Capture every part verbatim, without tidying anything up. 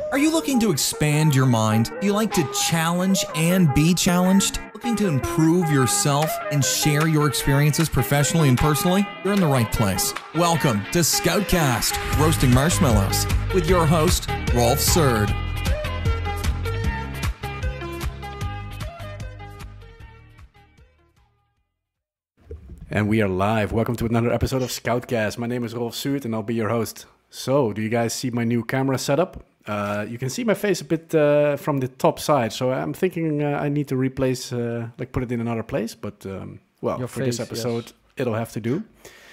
Are you looking to expand your mind? Do you like to challenge and be challenged? Looking to improve yourself and share your experiences professionally and personally? You're in the right place. Welcome to Scoutcast, Roasting Marshmallows, with your host, Rolf Surd. And we are live. Welcome to another episode of Scoutcast. My name is Rolf Surd and I'll be your host. So, do you guys see my new camera setup? Uh, you can see my face a bit uh, from the top side, so I'm thinking uh, I need to replace, uh, like put it in another place, but um, well, Your for face, this episode, yes. It'll have to do.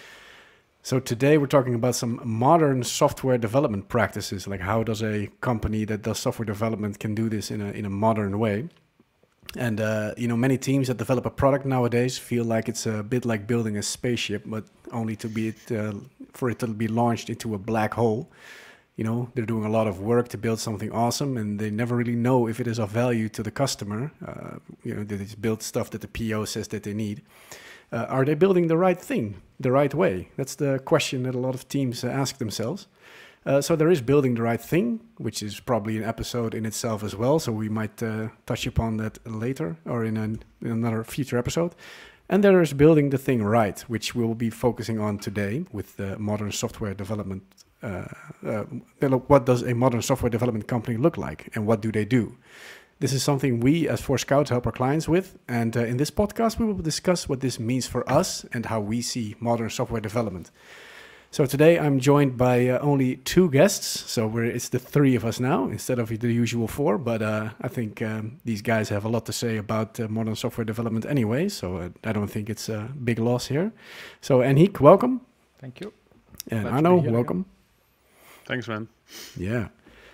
So today we're talking about some modern software development practices, like how does a company that does software development can do this in a in a modern way. And, uh, you know, many teams that develop a product nowadays feel like it's a bit like building a spaceship, but only to be it, uh, for it to be launched into a black hole. You know, they're doing a lot of work to build something awesome, and they never really know if it is of value to the customer. Uh, you know, did they build stuff that the P O says that they need? Uh, are they building the right thing, the right way? That's the question that a lot of teams uh, ask themselves. Uh, so there is building the right thing, which is probably an episode in itself as well. So we might uh, touch upon that later or in, an, in another future episode. And there is building the thing right, which we'll be focusing on today with the modern software development. Uh, uh, what does a modern software development company look like, and what do they do? This is something we as four Scouts help our clients with. And uh, in this podcast, we will discuss what this means for us and how we see modern software development. So today I'm joined by uh, only two guests, so we're, it's the three of us now instead of the usual four, but uh, I think um, these guys have a lot to say about uh, modern software development anyway, so uh, I don't think it's a big loss here. So Henrique, welcome. Thank you. And Glad to Arno, be here welcome. again. Thanks, man. Yeah.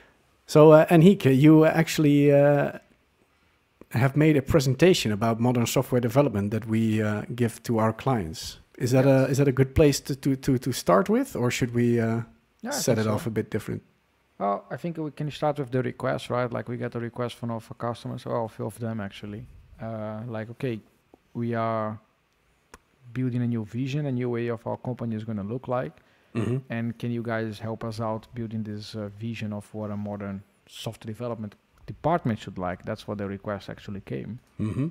So uh, Henrique, you actually uh, have made a presentation about modern software development that we uh, give to our clients. Is that Yes. a is that a good place to to to, to start with, or should we uh, Yeah, I set think it so. off a bit different? Well, I think we can start with the request, right? Like we get a request from our customers, or a few of them actually. Uh, like, okay, we are building a new vision, a new way of our company is going to look like. Mm-hmm. And can you guys help us out building this uh, vision of what a modern software development department should like? That's what the request actually came. Mm-hmm.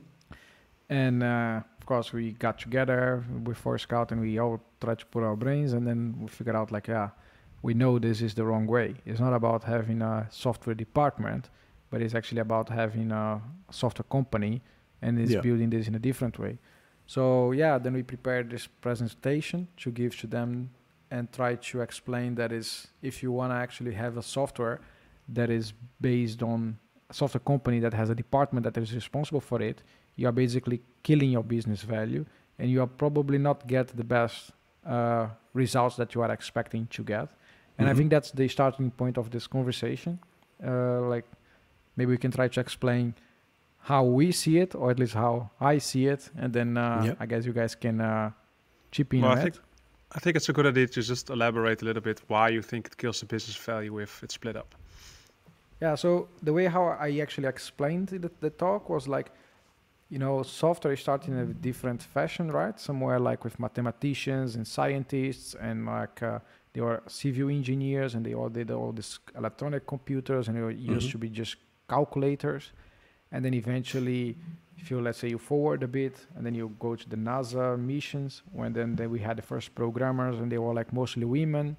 And uh, of course, we got together with four Scout and we all tried to put our brains, and then we figured out like, yeah, we know this is the wrong way. It's not about having a software department, but it's actually about having a software company, and it's Yeah. building this in a different way. So yeah, then we prepared this presentation to give to them and try to explain that is if you want to actually have a software that is based on a software company that has a department that is responsible for it, you are basically killing your business value, and you are probably not get the best uh, results that you are expecting to get. And Mhm. I think that's the starting point of this conversation. Uh, like maybe we can try to explain how we see it, or at least how I see it, and then uh, Yep. I guess you guys can uh, chip in Well, on I it. think I think it's a good idea to just elaborate a little bit why you think it kills the business value if it's split up. Yeah, so the way how I actually explained the, the talk was like, you know, software is starting in a different fashion, right? Somewhere like with mathematicians and scientists, and like uh, they were civil engineers, and they all did all these electronic computers, and they were used Mhm. to be just calculators. And then eventually, if you, let's say you forward a bit, and then you go to the NASA missions, when then, then we had the first programmers, and they were like mostly women.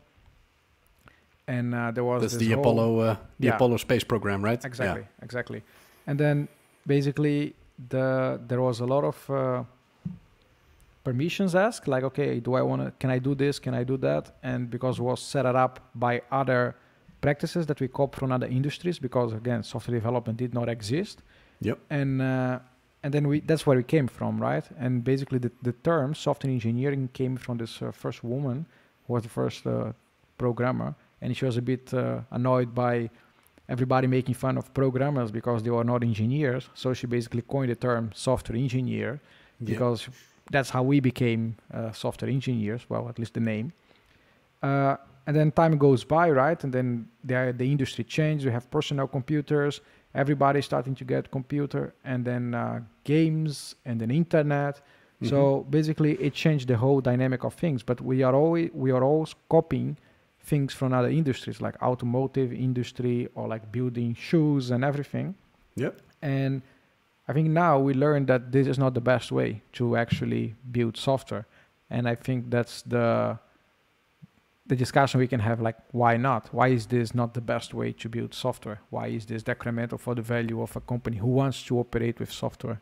And uh, there was That's this the whole- Apollo uh, the Yeah. Apollo space program, right? Exactly, exactly. And then basically the there was a lot of uh, permissions asked, like, okay, do I want to, can I do this, can I do that? And because it was set up by other practices that we copied from other industries, because again, software development did not exist. Yep. And uh, and then we that's where we came from, right? And basically the, the term software engineering came from this uh, first woman who was the first uh, programmer, and she was a bit uh, annoyed by everybody making fun of programmers because they were not engineers. So she basically coined the term software engineer, Yeah. because that's how we became uh, software engineers, well, at least the name. Uh, and then time goes by, right? And then the, the industry changed. We have personal computers. Everybody's starting to get computer, and then uh, games, and then internet. Mm-hmm. So basically, it changed the whole dynamic of things. But we are always we are always copying things from other industries like automotive industry or like building shoes and everything. Yep. And I think now we learned that this is not the best way to actually build software. And I think that's the the discussion we can have, like, why not? Why is this not the best way to build software? Why is this detrimental for the value of a company who wants to operate with software?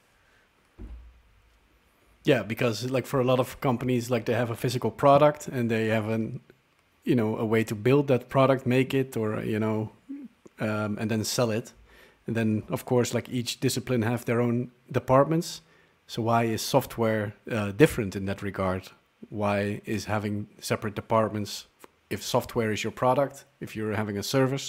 Yeah, because like for a lot of companies, like they have a physical product and they have an, you know, a way to build that product, make it, or, you know, um, and then sell it. And then of course, like each discipline have their own departments. So why is software uh, different in that regard? Why is having separate departments if software is your product, if you're having a service?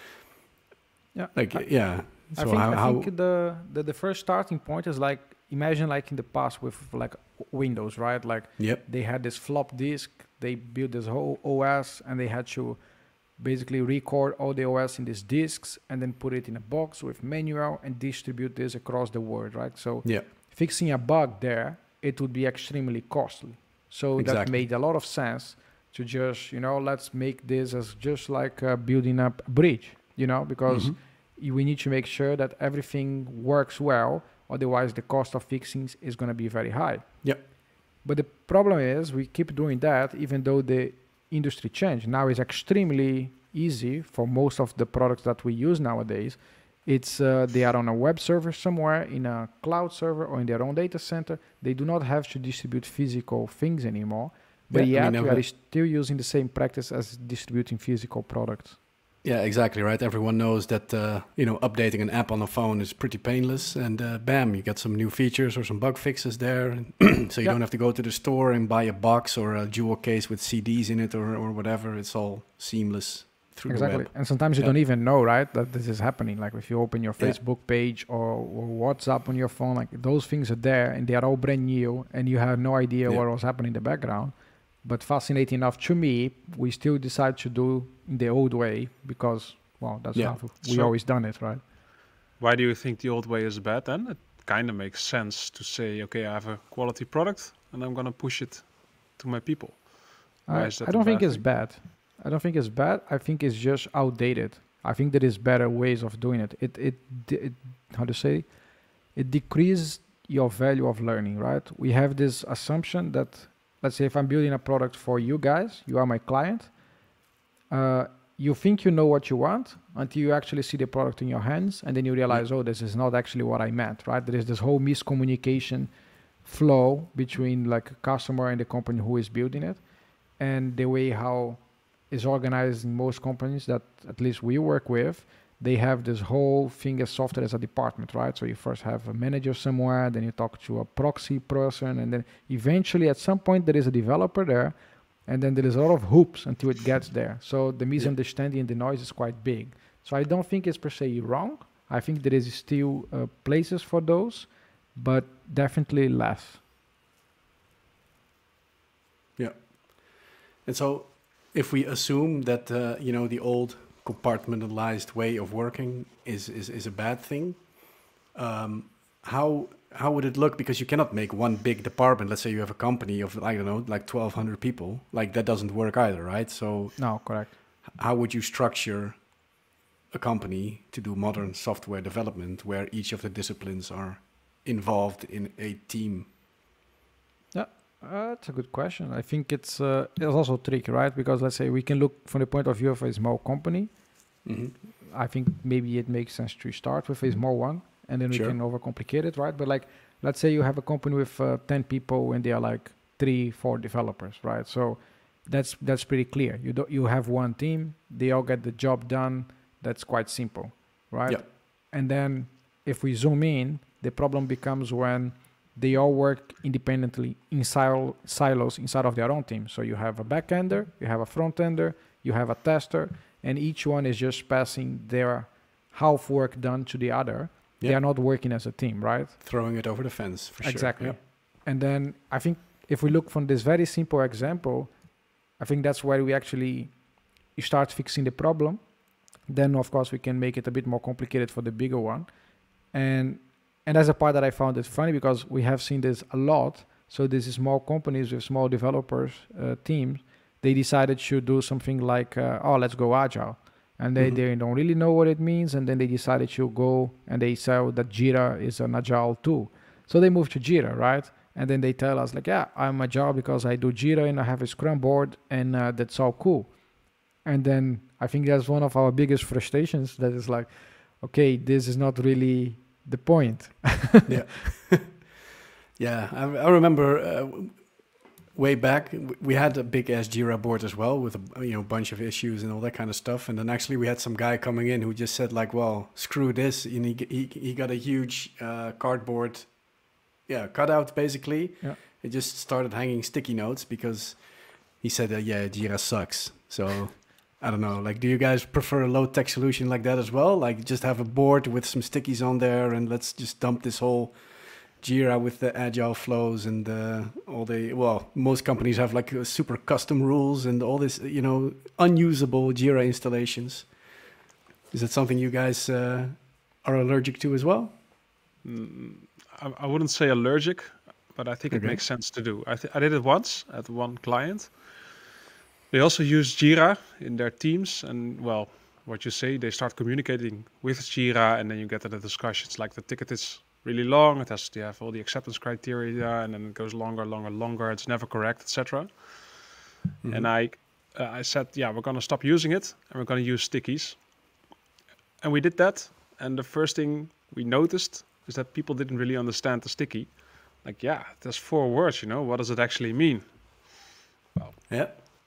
Yeah. Like, I, yeah. I So think, how, I how think the, the, the first starting point is like, imagine like in the past with like Windows, right? Like yep. they had this flop disk, they built this whole O S and they had to basically record all the O S in these disks and then put it in a box with manual and distribute this across the world, right? So yeah. fixing a bug there, it would be extremely costly. So Exactly. that made a lot of sense to just, you know, let's make this as just like uh, building up a bridge, you know, because Mm-hmm. we need to make sure that everything works well. Otherwise, the cost of fixing is going to be very high. Yep. But the problem is we keep doing that even though the industry changed. Now it's extremely easy for most of the products that we use nowadays. It's uh, they are on a web server somewhere, in a cloud server or in their own data center. They do not have to distribute physical things anymore. But Yeah, I yet mean, we never- are still using the same practice as distributing physical products. Yeah, exactly right. Everyone knows that uh, you know, updating an app on a phone is pretty painless, and uh, bam, you get some new features or some bug fixes there. So you Yeah. don't have to go to the store and buy a box or a jewel case with C Ds in it or or whatever. It's all seamless through Exactly. the web. And sometimes you Yeah. don't even know, right, that this is happening. Like if you open your Yeah. Facebook page or, or WhatsApp on your phone, like those things are there and they are all brand new and you have no idea Yeah. what was happening in the background. But fascinating enough to me, we still decide to do in the old way because, well, that's Yeah. how we So- always done it, right? Why do you think the old way is bad then? It kind of makes sense to say, okay, I have a quality product and I'm going to push it to my people. Why I, is that I a don't think bad it's thing? bad. I don't think it's bad. I think it's just outdated. I think there is better ways of doing it. It it, de- it how to say? It decreases your value of learning, right? We have this assumption that, let's say, if I'm building a product for you guys, you are my client. Uh, you think you know what you want until you actually see the product in your hands, and then you realize, oh, this is not actually what I meant, right? There is this whole miscommunication flow between like a customer and the company who is building it, and the way how is organized in most companies that at least we work with. They have this whole thing as software as a department, right? So you first have a manager somewhere, then you talk to a proxy person, and then eventually at some point there is a developer there, and then there is a lot of hoops until it gets there. So the misunderstanding and the noise is quite big. So I don't think it's per se wrong. I think there is still uh, places for those, but definitely less. Yeah. And so if we assume that, uh, you know, the old compartmentalized way of working is, is, is a bad thing, um, how how would it look? Because you cannot make one big department. Let's say you have a company of, I don't know, like twelve hundred people. Like that doesn't work either, right? So No, correct. how would you structure a company to do modern software development where each of the disciplines are involved in a team? Uh, that's a good question. I think it's uh, it's also tricky, right? Because let's say we can look from the point of view of a small company. Mm-hmm. I think maybe it makes sense to start with a small one, and then Sure. we can overcomplicate it, right? But like, let's say you have a company with uh, ten people, and they are like three, four developers, right? So that's that's pretty clear. You do, you have one team, they all get the job done. That's quite simple, right? Yeah. And then if we zoom in, the problem becomes when they all work independently in sil- silos inside of their own team. So you have a backender, you have a front-ender, you have a tester, and each one is just passing their half work done to the other. They Yeah. are not working as a team, right? Throwing it over the fence, for sure. Exactly. Yeah. And then I think if we look from this very simple example, I think that's where we actually you start fixing the problem. Then of course we can make it a bit more complicated for the bigger one. And and that's a part that I found it funny because we have seen this a lot. So these small companies with small developers uh, teams, they decided to do something like, uh, oh, let's go agile. And they, Mhm. they don't really know what it means. And then they decided to go and they saw that Jira is an agile tool. So they moved to Jira, right? And then they tell us like, yeah, I'm agile because I do Jira and I have a Scrum board and uh, that's all cool. And then I think that's one of our biggest frustrations, that is like, okay, this is not really the point. Yeah. Yeah, I, I remember uh, w- way back w- we had a big ass Jira board as well with a you know bunch of issues and all that kind of stuff. And then actually we had some guy coming in who just said like, well, screw this, and he g- he, he got a huge uh, cardboard, yeah, cutout basically. Yeah. He just started hanging sticky notes because he said, uh, yeah, Jira sucks. So. I don't know, like, do you guys prefer a low-tech solution like that as well? Like, just have a board with some stickies on there and let's just dump this whole Jira with the agile flows and uh, all the, well, most companies have like uh, super custom rules and all this, you know, unusable Jira installations. Is that something you guys uh, are allergic to as well? Mm, I, I wouldn't say allergic, but I think it Okay. makes sense to do. I, th- I did it once at one client. They also use Jira in their teams, and well, what you say, they start communicating with Jira, and then you get to the discussions like the ticket is really long, it has to have all the acceptance criteria, and then it goes longer, longer, longer, it's never correct, et cetera. Mhm. And I, uh, I said, yeah, we're gonna stop using it, and we're gonna use stickies. And we did that, and the first thing we noticed is that people didn't really understand the sticky. Like, yeah, there's four words, you know, what does it actually mean? Yeah.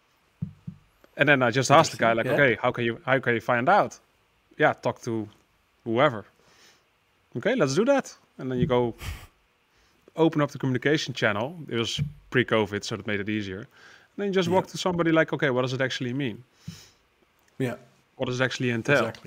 And then I just asked the guy, like, Interesting, yeah. okay, how can you how can you find out? Yeah, talk to whoever. Okay, let's do that. And then you go open up the communication channel. It was pre-COVID, so that made it easier. And then you just Yeah. walk to somebody like, okay, what does it actually mean? Yeah, What does it actually entail? exactly.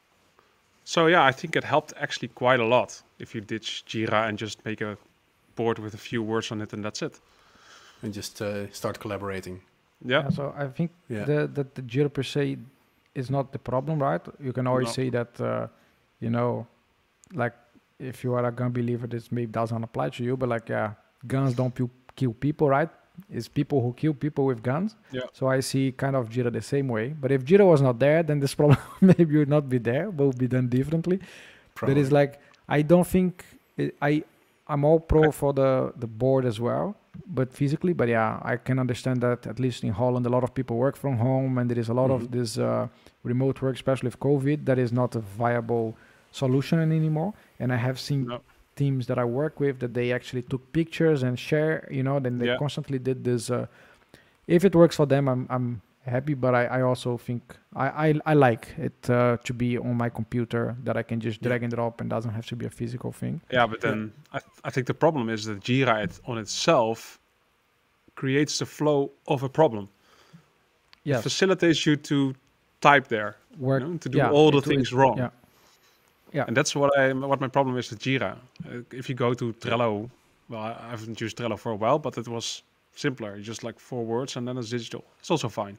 So yeah, I think it helped actually quite a lot if you ditch Jira and just make a board with a few words on it, and that's it. And just uh, start collaborating. Yeah, Yeah, so I think Yeah. the, that the Jira per se is not the problem, right? You can always No. say that, uh, you know, like if you are a gun believer, this maybe doesn't apply to you, but like, yeah, guns don't pu- kill people, right? It's people who kill people with guns. Yeah. So I see kind of Jira the same way. But if Jira was not there, then this problem maybe would not be there, but would be done differently. But it's like, I don't think, it, I, I'm all pro for the, the board as well, but physically, but yeah, I can understand that at least in Holland, a lot of people work from home and there is a lot Mhm. of this uh, remote work, especially with COVID, that is not a viable solution anymore. And I have seen No. teams that I work with that they actually took pictures and share, you know, then they Yeah. constantly did this. Uh, if it works for them, I'm, I'm happy, but I, I also think I, I, I like it uh, to be on my computer, that I can just Yeah. drag and drop and doesn't have to be a physical thing. yeah, but Yeah. then I, I think the problem is that Jira it, on itself creates the flow of a problem. It Yes, facilitates you to type there, you work know, to do yeah, all the it- things it- wrong. yeah. Yeah. And that's what I what my problem is with Jira. Uh, if you go to Trello, well, I I haven't used Trello for a while, but it was simpler. You just like four words and then it's digital. It's also fine.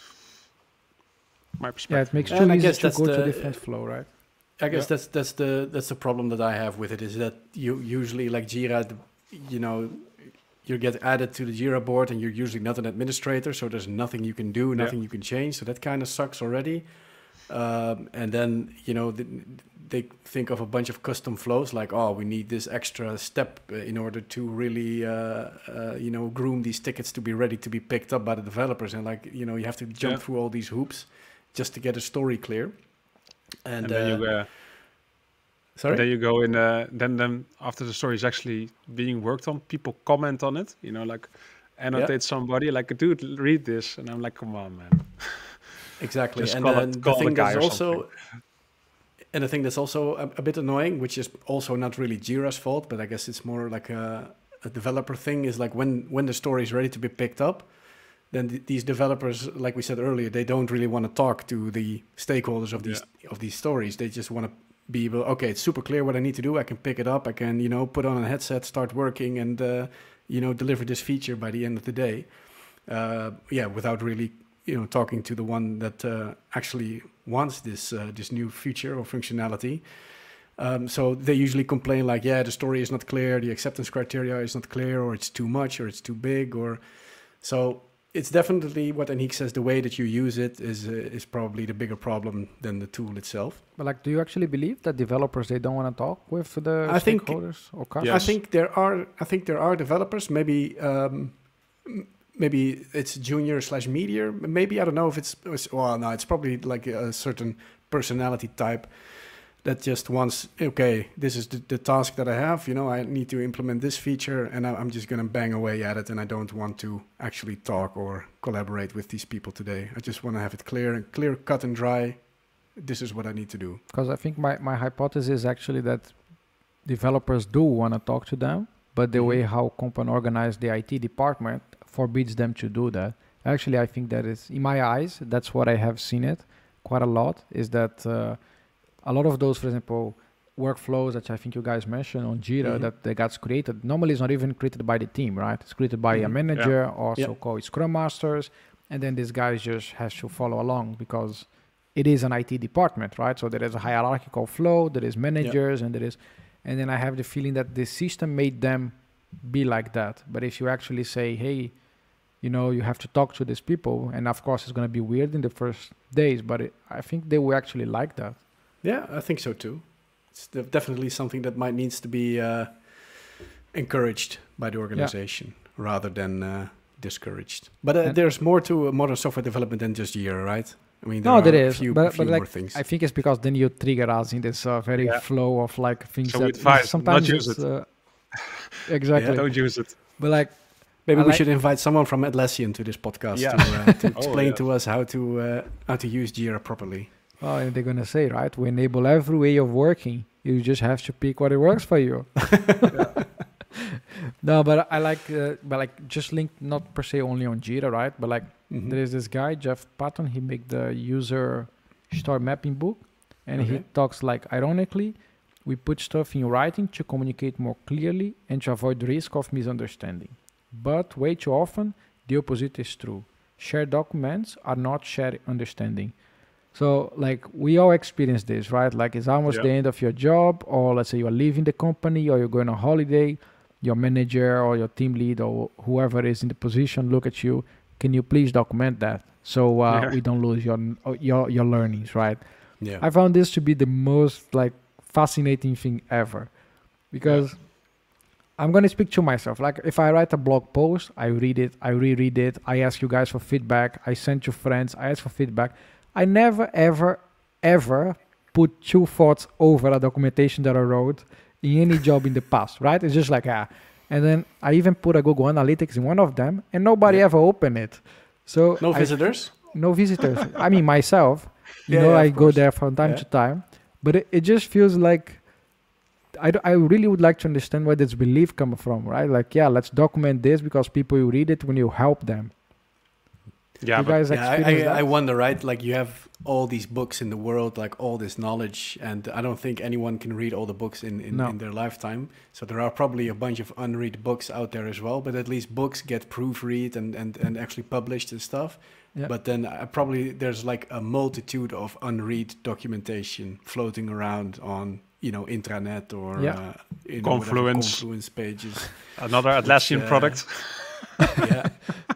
My Yeah, perspective. it makes And too I easy guess to that's go to the- different flow, right? I guess Yeah. that's that's the that's the problem that I have with it, is that you usually like Jira, the, you know, you get added to the Jira board and you're usually not an administrator, so there's nothing you can do, nothing you can change. So that kind of sucks already. Um, and then you know th they think of a bunch of custom flows like, oh, we need this extra step uh, in order to really uh, uh, you know groom these tickets to be ready to be picked up by the developers, and like you know you have to jump Yeah. through all these hoops just to get a story clear. And, And then you uh, uh, sorry. then you go in. Uh, then then after the story is actually being worked on, people comment on it. You know, like annotate somebody like, dude, read this, and I'm like, come on, man. Exactly, Just and call it- then the call the thing guy that's or also, and the thing that's also a, a bit annoying, which is also not really Jira's fault, but I guess it's more like a, a developer thing, is like when when the story is ready to be picked up, then th- these developers, like we said earlier, they don't really want to talk to the stakeholders of these of these stories. They just want to be able, okay, it's super clear what I need to do. I can pick it up. I can you know put on a headset, start working, and uh, you know deliver this feature by the end of the day. Uh, yeah, without really you know talking to the one that uh, actually wants this uh, this new feature or functionality. Um, so they usually complain like, yeah, the story is not clear, the acceptance criteria is not clear, or it's too much, or it's too big, or so. it's definitely what Aniek says. The way that you use it is uh, is probably the bigger problem than the tool itself. But like, do you actually believe that developers, they don't want to talk with the I think- stakeholders or Yeah. customers? I think there are. I think there are developers. Maybe. Um, m- maybe it's junior slash meteor. Maybe I don't know if it's. it's well, no, it's probably like a certain personality type that just wants. Okay, this is the, the task that I have. You know, I need to implement this feature, and I, I'm just gonna bang away at it, and I don't want to actually talk or collaborate with these people today. I just want to have it clear and clear, cut and dry. This is what I need to do. Because I think my, my hypothesis is actually that developers do want to talk to them, but the Mhm. way how company organize the I T department forbids them to do that. Actually, I think that is, in my eyes, that's what I have seen it quite a lot, is that uh, a lot of those, for example, workflows that I think you guys mentioned on Jira Mhm. that they got created, normally it's not even created by the team, right? It's created by a Mhm. manager or Yeah. so-called Scrum Masters, and then this guy just has to follow along because it is an I T department, right? So there is a hierarchical flow, there is managers, and there is, and then I have the feeling that the system made them be like that. But if you actually say, hey, you know, you have to talk to these people, and of course it's going to be weird in the first days, but it, I think they will actually like that. Yeah, I think so too. It's de- definitely something that might needs to be uh, encouraged by the organization rather than uh, discouraged. But uh, And- there's more to uh, modern software development than just Jira, right? I mean, No, there are is, a few, but- few but like, more things. I think it's because then you trigger us in this uh, very Yeah. flow of like things So that we advise sometimes not use it's, it. uh, exactly. Don't use it. But like, Maybe I we like- should invite someone from Atlassian to this podcast Yeah. to, uh, to Oh, explain yes. to us how to uh, how to use Jira properly. well, and they're gonna say, right? We enable every way of working. You just have to pick what it works for you. No, but I like, uh, but like just linked not per se only on Jira, right? But like Mhm. there is this guy Jeff Patton. He make the user story mapping book, and he Okay. talks like ironically, we put stuff in writing to communicate more clearly and to avoid the risk of misunderstanding. But way too often, the opposite is true. Shared documents are not shared understanding. So like we all experience this, right? Like it's almost Yeah. the end of your job, or let's say you are leaving the company or you're going on holiday, your manager or your team lead or whoever is in the position look at you, can you please document that so uh, Yeah. we don't lose your, your your learnings, right? Yeah. I found this to be the most like fascinating thing ever, because I'm gonna speak to myself. Like if I write a blog post, I read it, I reread it, I ask you guys for feedback, I send to friends, I ask for feedback. I never, ever, ever put two thoughts over a documentation that I wrote in any job in the past, right? It's just like, ah. And then I even put a Google Analytics in one of them, and nobody Yeah. ever opened it. So No I- visitors? no visitors. I mean, myself, you Yeah, know, yeah, I of go course. there from time Yeah. to time, but it, it just feels like I, d- I really would like to understand where this belief comes from, right? Like, yeah, let's document this because people will read it when you help them. Yeah, you but guys Yeah, I, experience I, I that? wonder, right? Like you have all these books in the world, like all this knowledge, and I don't think anyone can read all the books in, in, No. in their lifetime. So there are probably a bunch of unread books out there as well, but at least books get proofread and, and, and actually published and stuff. Yeah. But then uh, probably there's like a multitude of unread documentation floating around on, you know, intranet or Yeah. uh, you know, whatever, Confluence. Confluence pages. another Atlassian uh, product. Yeah.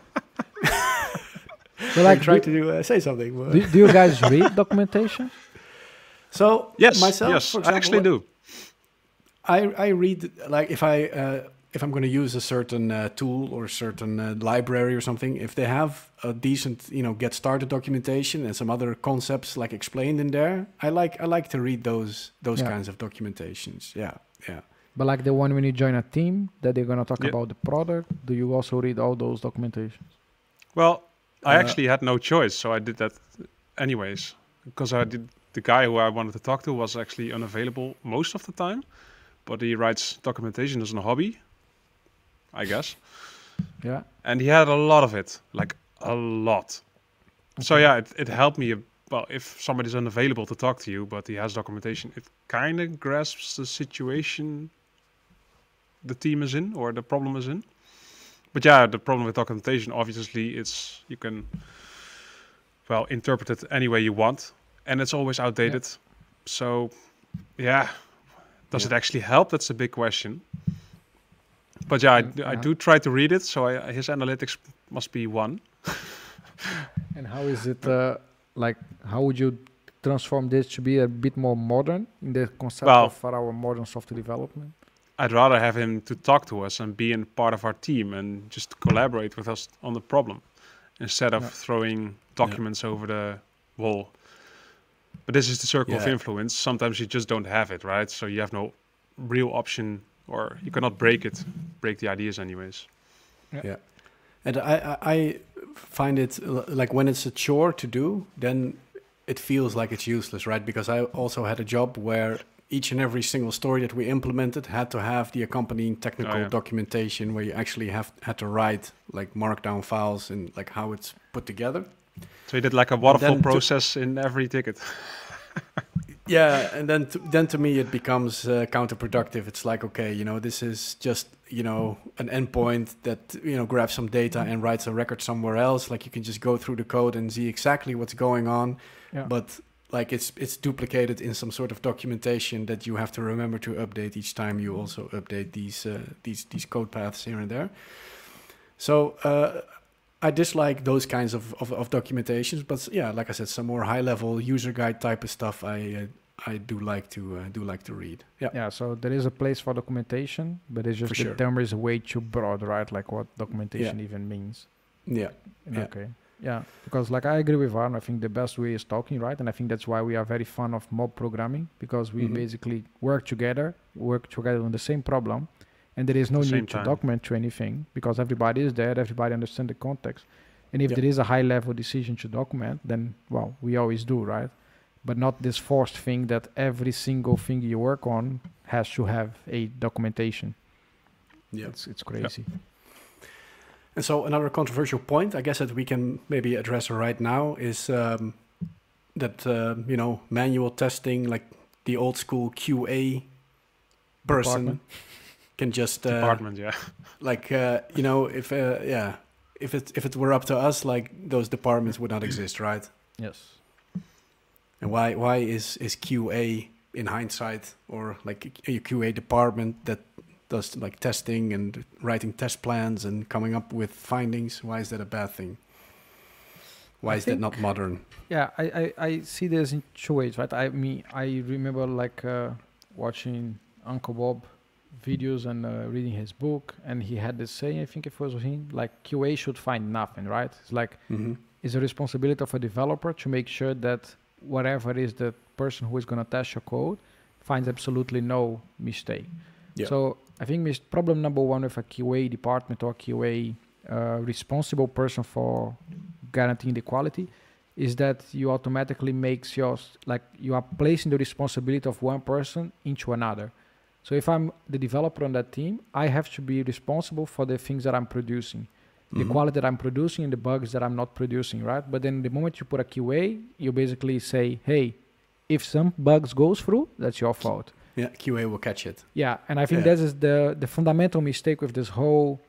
So Like like, trying do, to do, uh, say something. but- do, do you guys read documentation? So Yes, myself, yes, for I actually example, do. I I read like if I uh, if I'm going to use a certain uh, tool or a certain uh, library or something, if they have a decent, you know, get started documentation and some other concepts like explained in there, I like I like to read those those Yeah. kinds of documentations. Yeah, yeah. But like the one when you join a team that they're gonna talk Yeah. about the product, do you also read all those documentations? Well, I Uh, actually had no choice, so I did that anyways. Because I did the guy who I wanted to talk to was actually unavailable most of the time, but he writes documentation as a hobby, I guess. Yeah. And he had a lot of it, like a lot. So Okay. yeah, it, it helped me. uh, Well, if somebody's unavailable to talk to you, but he has documentation, it kind of grasps the situation the team is in or the problem is in. But yeah, the problem with documentation, obviously, it's you can, well, interpret it any way you want, and it's always outdated. So, yeah, does Yeah. it actually help? That's a big question. But yeah, I, Mm, do- I yeah. do try to read it. So I, his analytics must be one. And how is it, uh, like, how would you transform this to be a bit more modern in the concept Well- of for our modern software development? I'd rather have him to talk to us and be in part of our team and just collaborate with us on the problem instead of Yeah. throwing documents over the wall. But this is the circle of Yeah. influence. Sometimes you just don't have it, right? So you have no real option, or you cannot break it, break the ideas anyways. And I, I, I find it l- like when it's a chore to do, then it feels like it's useless, right? Because I also had a job where each and every single story that we implemented had to have the accompanying technical Oh, yeah. documentation where you actually have had to write like markdown files and like how it's put together. So you did like a waterfall then to- process in every ticket. Yeah, and then to, then to me it becomes uh, counterproductive. It's like, okay, you know, this is just, you know, an endpoint that, you know, grabs some data and writes a record somewhere else. Like you can just go through the code and see exactly what's going on, Yeah. but like it's it's duplicated in some sort of documentation that you have to remember to update each time you also update these uh, these these code paths here and there. So uh, I dislike those kinds of, of, of documentations, but yeah, like I said, some more high level user guide type of stuff I uh, I do like to uh, do like to read. Yeah, Yeah, so there is a place for documentation, but it's just For the sure. term is way too broad, right? Like what documentation even means. yeah, Yeah. Okay. Yeah, because like I agree with Arno, I think the best way is talking, right? And I think that's why we are very fond of mob programming, because we Mhm. basically work together, work together on the same problem, and there is no At the need same to time. document to anything because everybody is there, everybody understands the context. And if Yeah. there is a high level decision to document, then well, we always do, right? But not this forced thing that every single thing you work on has to have a documentation. yeah. It's it's crazy. And so another controversial point, I guess that we can maybe address right now is um, that uh, you know manual testing, like the old school Q A person, Department. can just uh, Department, yeah. like uh, you know if uh, yeah if it if it were up to us, like those departments would not exist, right? Yes. And why why is is Q A in hindsight, or like a Q A department that does like testing and writing test plans and coming up with findings, why is that a bad thing? Why I is that think- not modern? Yeah, I, I, I see this in two ways, right? I mean, I remember like uh, watching Uncle Bob videos and uh, reading his book, and he had this saying, I think it was him, like Q A should find nothing, right? It's like, Mm-hmm. it's a responsibility of a developer to make sure that whatever is the person who is going to test your code finds absolutely no mistake. Yeah. So I think mis- problem number one with a Q A department or Q A uh, responsible person for guaranteeing the quality is that you automatically makes yours, like you are placing the responsibility of one person into another. So if I'm the developer on that team, I have to be responsible for the things that I'm producing, the Mhm. quality that I'm producing and the bugs that I'm not producing, right? But then the moment you put a Q A, you basically say, hey, if some bugs goes through, that's your fault. Yeah, Q A will catch it. Yeah, and I think Yeah. that is the the fundamental mistake with this whole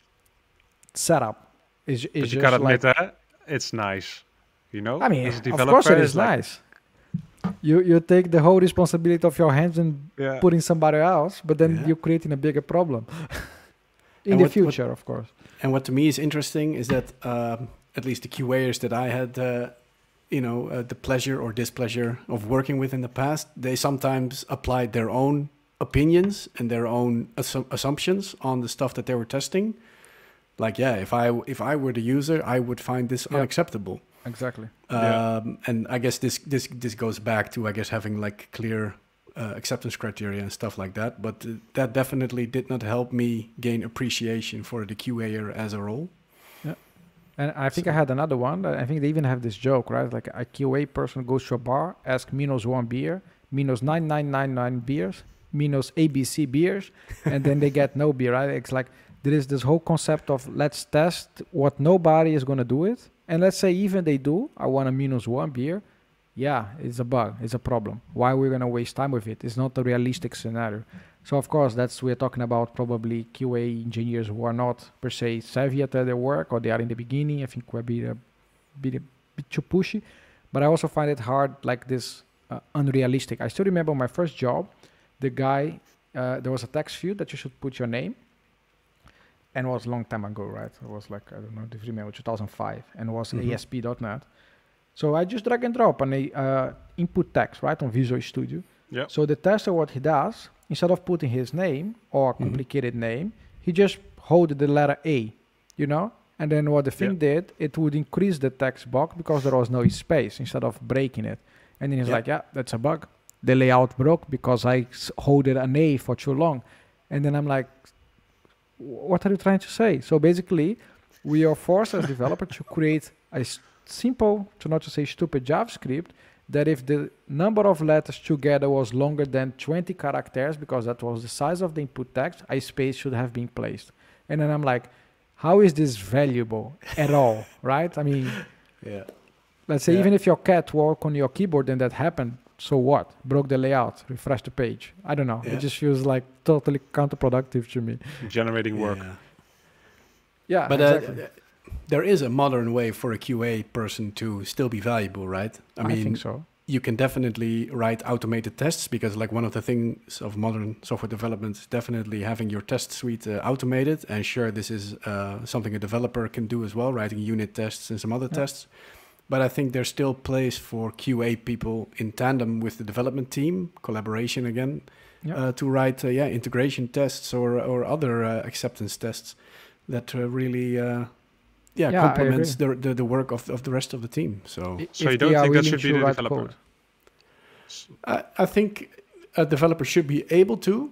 setup. Is is But you just gotta like, admit that it's nice, you know. I mean, As a of developer, course it it's is like, nice. You you take the whole responsibility of your hands and Yeah. put in somebody else, but then Yeah. you're creating a bigger problem in And the what- what- future, of course. And what to me is interesting is that um, at least the Q Aers that I had, uh, you know, uh, the pleasure or displeasure of working with in the past, they sometimes applied their own opinions and their own assu- assumptions on the stuff that they were testing. Like, yeah, if I if I were the user, I would find this Yeah. unacceptable. Exactly. Yeah. Um, and I guess this this this goes back to I guess having like clear uh, acceptance criteria and stuff like that. But uh, that definitely did not help me gain appreciation for the Q A-er as a role. And I think I So- had another one. I think they even have this joke, right? Like a Q A person goes to a bar, asks minus one beer, minus nine nine nine nine beers, minus A B C beers, and then they get no beer, right? It's like there is this whole concept of let's test what nobody is going to do it. And let's say even they do, I want a minus one beer. Yeah, it's a bug. It's a problem. Why are we going to waste time with it? It's not a realistic scenario. So of course, that's we're talking about probably Q A engineers who are not per se savvy at their work, or they are in the beginning. I think we're a bit, a bit, a bit too pushy. But I also find it hard, like this uh, unrealistic. I still remember my first job. The guy, uh, there was a text field that you should put your name. and it was a long time ago, right? It was like, I don't know, if you remember, two thousand five, and it was Mhm. A S P dot net. So I just drag and drop an a, uh, input text, right, on Visual Studio. Yeah. So the tester, what he does, instead of putting his name or Mhm. complicated name, he just hold the letter A, you know? And then what the thing Yeah. did, it would increase the text box because there was no space instead of breaking it. And then he's Yeah. like, yeah, that's a bug. The layout broke because I s- holded an A for too long. And then I'm like, what are you trying to say? So basically, we are forced as developer to create a s- simple, to not to say stupid JavaScript, that if the number of letters together was longer than twenty characters, because that was the size of the input text, a space should have been placed. And then I'm like, how is this valuable at all, right? I mean, Yeah. let's say Yeah. even if your cat walk on your keyboard and that happened, so what? Broke the layout, refresh the page. I don't know. Yeah. It just feels like totally counterproductive to me. Generating work. Yeah. Yeah, But uh, exactly. uh, there is a modern way for a Q A person to still be valuable, right? I, I mean, think so. you can definitely write automated tests because like one of the things of modern software development is definitely having your test suite uh, automated. And sure, this is uh, something a developer can do as well, writing unit tests and some other Yeah. tests. But I think there's still place for Q A people in tandem with the development team, collaboration again, Yeah. uh, to write uh, yeah integration tests or or other uh, acceptance tests that uh, really uh, yeah, Yeah, I complements the, the the work of of the rest of the team. So I- So you if don't they are think that willing should be to the write developer? code. S- I, I think a developer should be able to,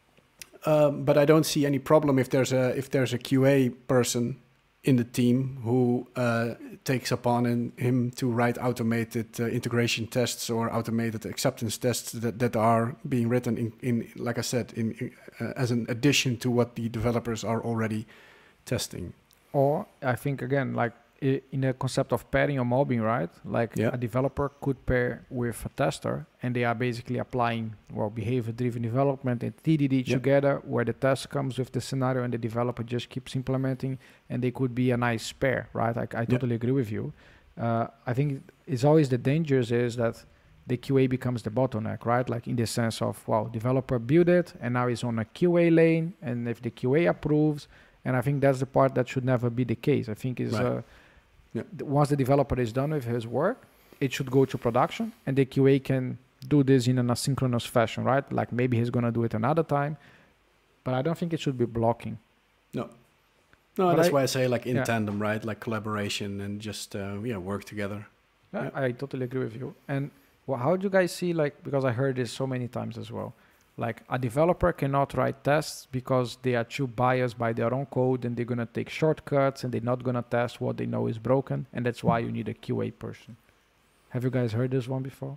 um, but I don't see any problem if there's a if there's a Q A person in the team who uh, takes upon in, him to write automated uh, integration tests or automated acceptance tests that, that are being written in, in like I said in, in uh, as an addition to what the developers are already testing. Or I think again, like i- in the concept of pairing or mobbing, right? Like Yeah. a developer could pair with a tester, and they are basically applying well behavior-driven development and T D D Yeah. together, where the test comes with the scenario and the developer just keeps implementing, and they could be a nice pair, right? I, I totally agree with you. Uh, I think it's always the dangers is that the Q A becomes the bottleneck, right? Like in the sense of, wow, developer built it and now it's on a Q A lane, and if the Q A approves, and I think that's the part that should never be the case. I think is Right. uh, Yeah. th- once the developer is done with his work, it should go to production, and the Q A can do this in an asynchronous fashion, right? Like maybe he's gonna do it another time, but I don't think it should be blocking. No, But that's I- why I say like in yeah. tandem, right? Like collaboration and just uh, yeah work together. Yeah, Yeah. I totally agree with you. And well, how do you guys see, like, because I heard this so many times as well, like a developer cannot write tests because they are too biased by their own code, and they're going to take shortcuts, and they're not going to test what they know is broken. And that's why you need a Q A person. Have you guys heard this one before?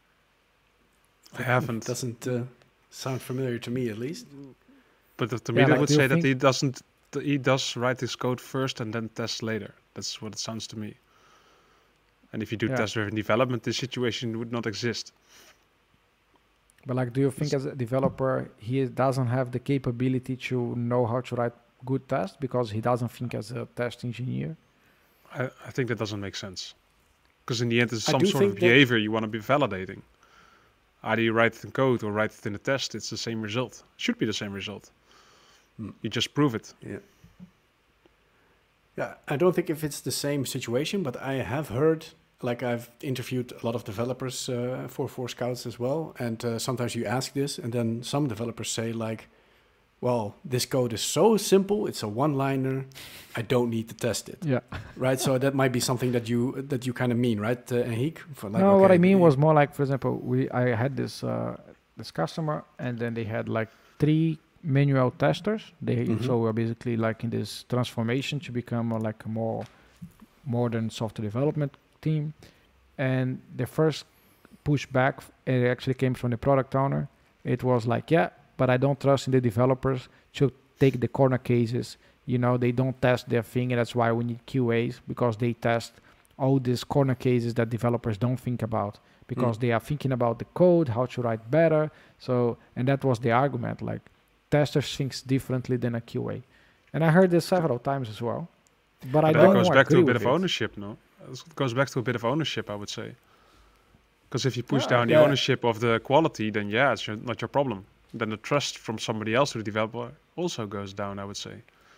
I haven't. Doesn't uh, sound familiar to me, at least. But to Yeah, me, that like, would do you say that think- he doesn't. th- He does write his code first and then test later. That's what it sounds to me. And if you do Yeah. test-driven development, this situation would not exist. But like, do you think as a developer, he doesn't have the capability to know how to write good tests because he doesn't think as a test engineer? I, I think that doesn't make sense. Because in the end, it's I some do sort of think that- behavior you want to be validating. Either you write it in code or write it in a test, it's the same result. Should be the same result. Hmm. You just prove it. Yeah. Yeah, I don't think if it's the same situation, but I have heard, like I've interviewed a lot of developers uh, for for Scouts as well, and uh, sometimes you ask this, and then some developers say like, "Well, this code is so simple; it's a one-liner. I don't need to test it." Yeah. Right. So that might be something that you that you kind of mean, right, uh, Henk? For like, no, what okay, I mean the- was more like, for example, we I had this uh, this customer, and then they had like three manual testers. They Mhm. so we're basically like in this transformation to become a, like a more modern software development team. And the first pushback, it actually came from the product owner. It was like, yeah, but I don't trust in the developers to take the corner cases. You know, they don't test their thing, and that's why we need Q As, because they test all these corner cases that developers don't think about, because Mm. they are thinking about the code, how to write better. So, and that was the argument, like testers thinks differently than a Q A. And I heard this several times as well, but I But don't that goes back to agree a bit with of it. ownership, no? It goes back to a bit of ownership, I would say. Because if you push Yeah, down the yeah. ownership of the quality, then yeah, it's your, not your problem. Then the trust from somebody else to the developer also goes down, I would say.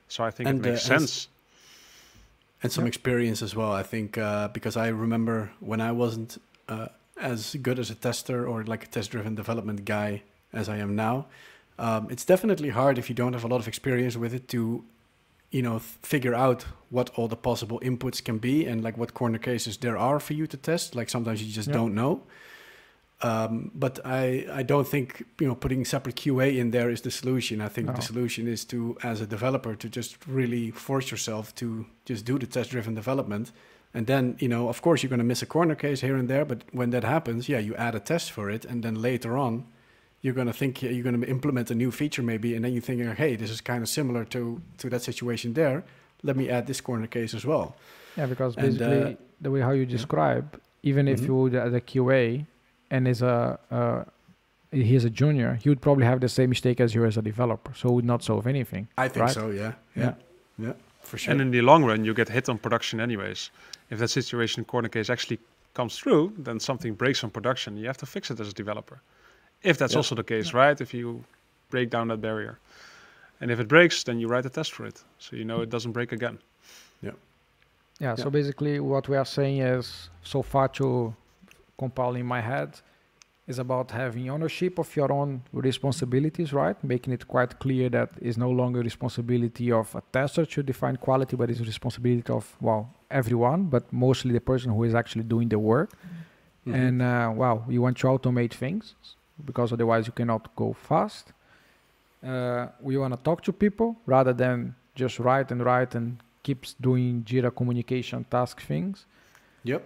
So I think And, it makes uh, as- sense. And some Yeah. experience as well, I think, uh, because I remember when I wasn't uh, as good as a tester or like a test-driven development guy as I am now. Um, it's definitely hard if you don't have a lot of experience with it to, you know, th- figure out what all the possible inputs can be and like what corner cases there are for you to test. Like sometimes you just Yeah. don't know. Um, but I, I don't think, you know, putting separate Q A in there is the solution. I think No. the solution is to, as a developer, to just really force yourself to just do the test-driven development. And then, you know, of course, you're going to miss a corner case here and there. But when that happens, yeah, you add a test for it. And then later on, you're going to think you're going to implement a new feature maybe. And then you're thinking, hey, this is kind of similar to, to that situation there. Let me add this corner case as well. Yeah, because And, basically uh, the way how you describe, even if Mhm. you would add a Q A and is a uh, he's a junior, he would probably have the same mistake as you as a developer, so would not solve anything. I think Right. so, yeah. Yeah. Yeah, yeah, for sure. And in the long run, you get hit on production anyways. If that situation corner case actually comes through, then something breaks on production. You have to fix it as a developer. If that's Yeah. also the case, right? If you break down that barrier. And if it breaks, then you write a test for it. So you know it doesn't break again. Yeah, so Yeah. basically what we are saying is, so far to compile in my head, is about having ownership of your own responsibilities, right? Making it quite clear that it's no longer responsibility of a tester to define quality, but it's responsibility of, well, everyone, but mostly the person who is actually doing the work. Mhm. And, uh, wow, you want to automate things because otherwise you cannot go fast. Uh, we want to talk to people rather than just write and write and keeps doing Jira communication task things. Yep.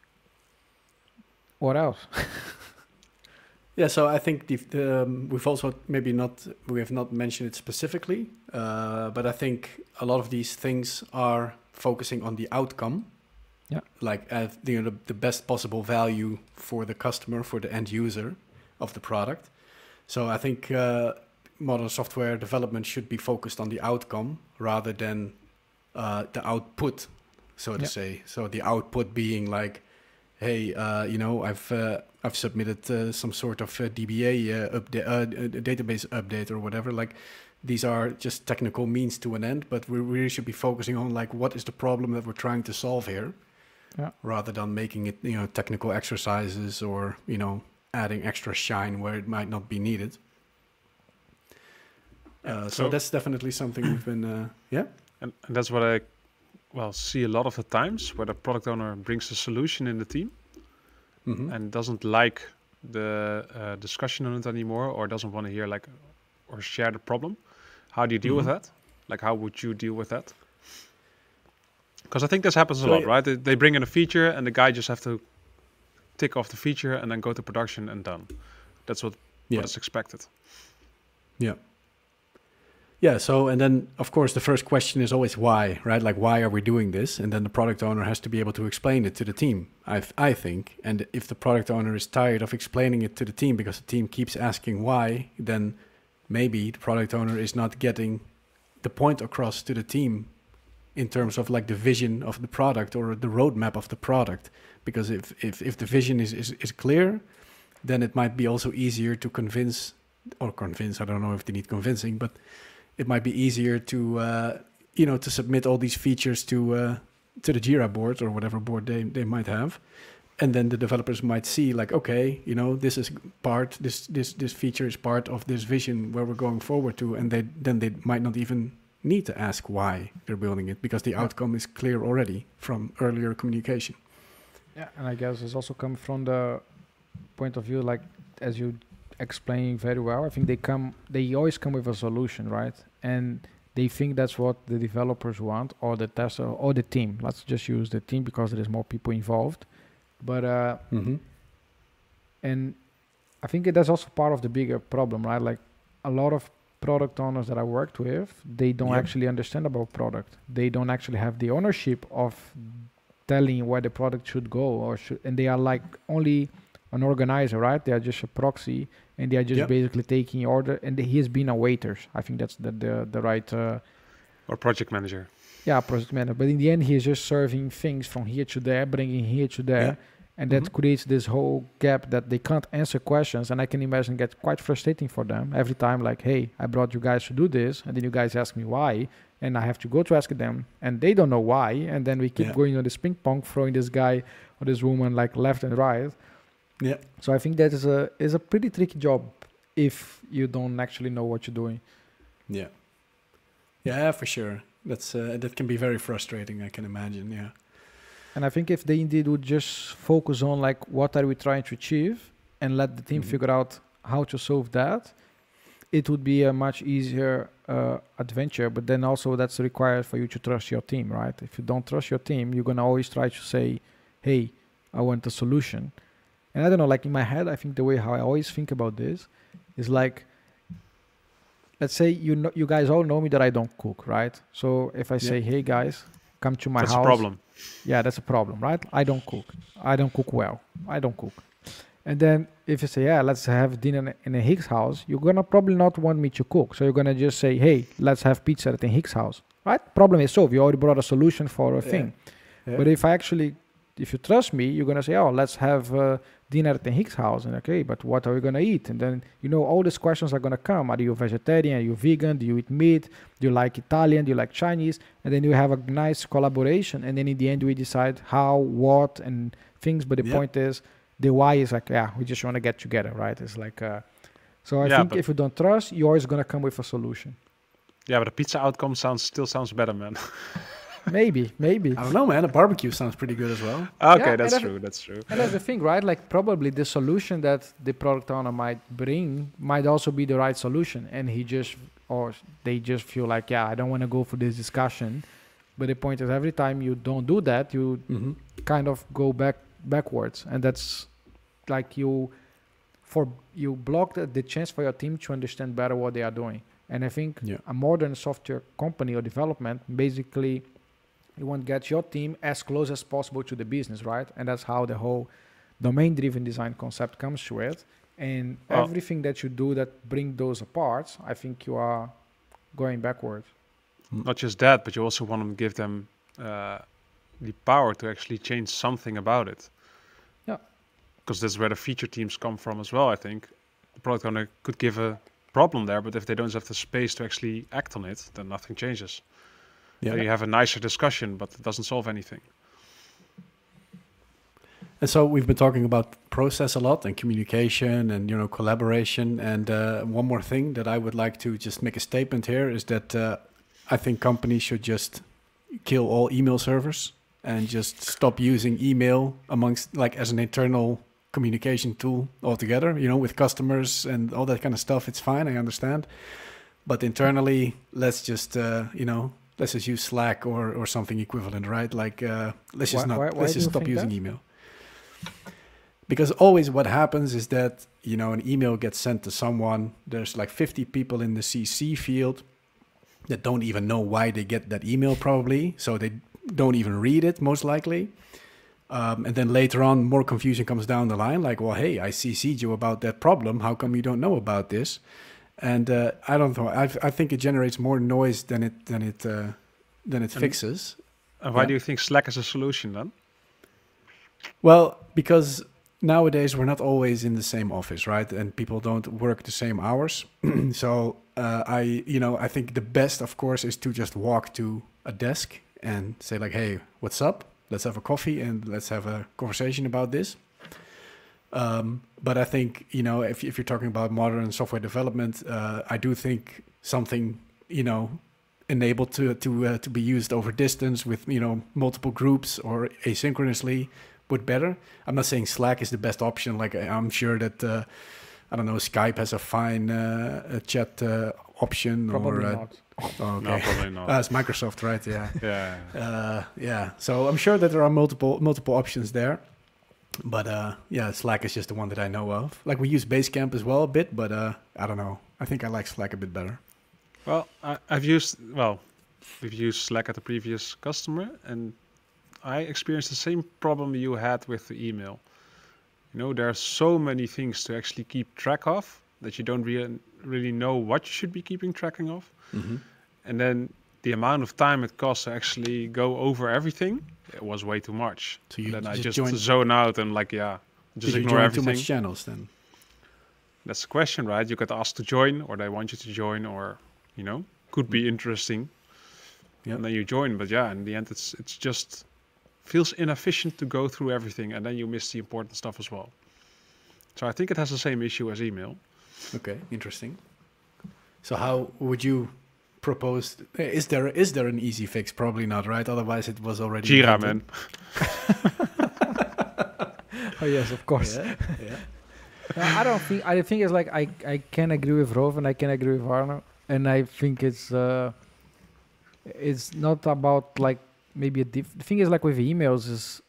What else? Yeah, so I think the, the, um, we've also maybe not, we have not mentioned it specifically, uh, but I think a lot of these things are focusing on the outcome. Yeah. Like uh, the, you know, the, the best possible value for the customer, for the end user of the product. So I think uh, modern software development should be focused on the outcome rather than uh, the output, so to Yeah. say. So the output being like, hey, uh, you know, I've uh, I've submitted uh, some sort of uh, D B A uh, update, uh, database update or whatever. Like, these are just technical means to an end, but we really should be focusing on like what is the problem that we're trying to solve here, Yeah. rather than making it, you know, technical exercises or, you know, adding extra shine where it might not be needed. Uh, so, So- that's definitely something we've been, uh, yeah. And, and that's what I, well, see a lot of the times where the product owner brings a solution in the team Mhm. and doesn't like the uh, discussion on it anymore, or doesn't want to hear like or share the problem. How do you deal with Mhm. that? Like, how would you deal with that? Because I think this happens a So lot, y- right? They, they bring in a feature and the guy just have to tick off the feature and then go to production and done. That's what, Yeah. what is expected. Yeah. Yeah. So, and then of course the first question is always why, right? Like, why are we doing this? And then the product owner has to be able to explain it to the team, I, th- I think. And if the product owner is tired of explaining it to the team because the team keeps asking why, then maybe the product owner is not getting the point across to the team in terms of like the vision of the product or the roadmap of the product. Because if, if, if the vision is, is, is clear, then it might be also easier to convince or convince, I don't know if they need convincing, but it might be easier to, uh, you know, to submit all these features to uh, to the Jira board or whatever board they, they might have. And then the developers might see like, okay, you know, this is part, this this this feature is part of this vision where we're going forward to. And they then they might not even need to ask why they're building it because the Yeah. outcome is clear already from earlier communication. Yeah, and I guess it's also come from the point of view, like as you explain very well. I think they come, they always come with a solution, right? And they think that's what the developers want, or the tester, or the team. Let's just use the team because there is more people involved. But uh, Mm-hmm. and I think that's also part of the bigger problem, right? Like a lot of product owners that I worked with, they don't Yep. actually understand about product. They don't actually have the ownership of telling where the product should go, or should, and they are like only an organizer, right? They are just a proxy, and they are just Yep. basically taking order. And he has been a waiter. I think that's the the, the right. Uh, Or project manager. yeah, project manager. But in the end, he is just serving things from here to there, bringing here to there. Yeah. And that Mhm. creates this whole gap that they can't answer questions. And I can imagine get quite frustrating for them every time, like, hey, I brought you guys to do this, and then you guys ask me why, and I have to go to ask them, and they don't know why. And then we keep Yeah. going on this ping pong, throwing this guy or this woman like left and right. Yeah. So I think that is a is a pretty tricky job if you don't actually know what you're doing. Yeah. Yeah, for sure. That's uh, that can be very frustrating, I can imagine. Yeah. And I think if they indeed would just focus on like what are we trying to achieve and let the team Mhm. figure out how to solve that, it would be a much easier uh, adventure. But then also that's required for you to trust your team, right? If you don't trust your team, you're gonna always try to say, hey, I want a solution. And I don't know, like in my head, I think the way how I always think about this is like, let's say you know, you guys all know me that I don't cook, right? So if I say, hey guys, come to my That's house. a problem. Yeah, that's a problem, right? I don't cook. I don't cook well. I don't cook. And then if you say, yeah, let's have dinner in a Higgs house, you're going to probably not want me to cook. So you're going to just say, hey, let's have pizza at a Higgs house, right? Problem is solved. You already brought a solution for a Yeah. thing. Yeah. But if I actually, if you trust me, you're going to say, oh, let's have uh, dinner at the Higgs house. And okay, but what are we going to eat? And then, you know, all these questions are going to come. Are you vegetarian? Are you vegan? Do you eat meat? Do you like Italian? Do you like Chinese? And then you have a nice collaboration. And then in the end, we decide how, what, and things. But the Yeah. point is, the why is like, yeah, we just want to get together, right? It's like, uh, so I Yeah, think but- if you don't trust, you're always going to come with a solution. Yeah, but the pizza outcome sounds still sounds better, man. Maybe, maybe. I don't know, man. A barbecue sounds pretty good as well. Okay, and that's I- true. That's true. And that's the thing, right? Like probably the solution that the product owner might bring might also be the right solution. And he just, or they just feel like, yeah, I don't want to go for this discussion. But the point is every time you don't do that, you Mm-hmm. kind of go back backwards. And that's like you, for you block the, the chance for your team to understand better what they are doing. And I think Yeah. a modern software company or development, basically you want to get your team as close as possible to the business, right? And that's how the whole domain-driven design concept comes to it. And Well- everything that you do that bring those apart, I think you are going backwards. Not just that, but you also want to give them uh, the power to actually change something about it. Yeah. Because that's where the feature teams come from as well, I think. The product owner could give a problem there, but if they don't have the space to actually act on it, then nothing changes. Yeah. Then you have a nicer discussion, but it doesn't solve anything. And so we've been talking about process a lot and communication and, you know, collaboration. And uh, one more thing that I would like to just make a statement here is that uh, I think companies should just kill all email servers and just stop using email amongst like as an internal communication tool altogether, you know, with customers and all that kind of stuff. It's fine, I understand. But internally, let's just, uh, you know, let's just use Slack or, or something equivalent, right? Like, uh, let's just Why- not, why- why let's do just you stop think using that? email. Because always what happens is that, you know, an email gets sent to someone. There's like fifty people in the C C field that don't even know why they get that email probably. So they don't even read it most likely. Um, and then later on, more confusion comes down the line. Like, well, hey, I C C'd you about that problem. How come you don't know about this? And uh, I don't know. I, I think it generates more noise than it than it uh, than it And- fixes. And why Yeah. do you think Slack is a solution then? Well, because nowadays we're not always in the same office, right? And people don't work the same hours. so uh, I, you know, I think the best, of course, is to just walk to a desk and say like, "Hey, what's up? Let's have a coffee and let's have a conversation about this." Um, but I think, you know, if if you're talking about modern software development, uh, I do think something, you know, enabled to to uh, to be used over distance with, you know, multiple groups or asynchronously would better. I'm not saying Slack is the best option. Like I- I'm sure that uh, I don't know, Skype has a fine uh, a chat uh, option. Probably or uh, not. oh, No, okay. probably not. Uh, it's Microsoft, right? Yeah. yeah. Uh, yeah, so I'm sure that there are multiple multiple options there, but uh, yeah, Slack is just the one that I know of. Like we use Basecamp as well a bit, but uh, I don't know. I think I like Slack a bit better. Well, I, I've used, well, we've used Slack at the previous customer, and I experienced the same problem you had with the email. You know, there are so many things to actually keep track of that you don't rea- really know what you should be keeping tracking of. Mm-hmm. And then the amount of time it costs to actually go over everything, it was way too much. So you then I just just joined- zone out and like, yeah, just Did you ignore join everything. too much channels then? That's the question, right? You get asked to join, or they want you to join, or you know, could be interesting. Yep. And then you join, but yeah, in the end, it's it's just feels inefficient to go through everything, and then you miss the important stuff as well. So I think it has the same issue as email. Okay, interesting. So how would you propose? Is there is there an easy fix? Probably not, right? Otherwise, it was already Jira, invented. man. Oh yes, of course. Yeah, yeah. No, I don't think. I think it's like I I can agree with Rolf and I can agree with Arno, and I think it's uh, it's not about like maybe a diff- the thing is like with emails is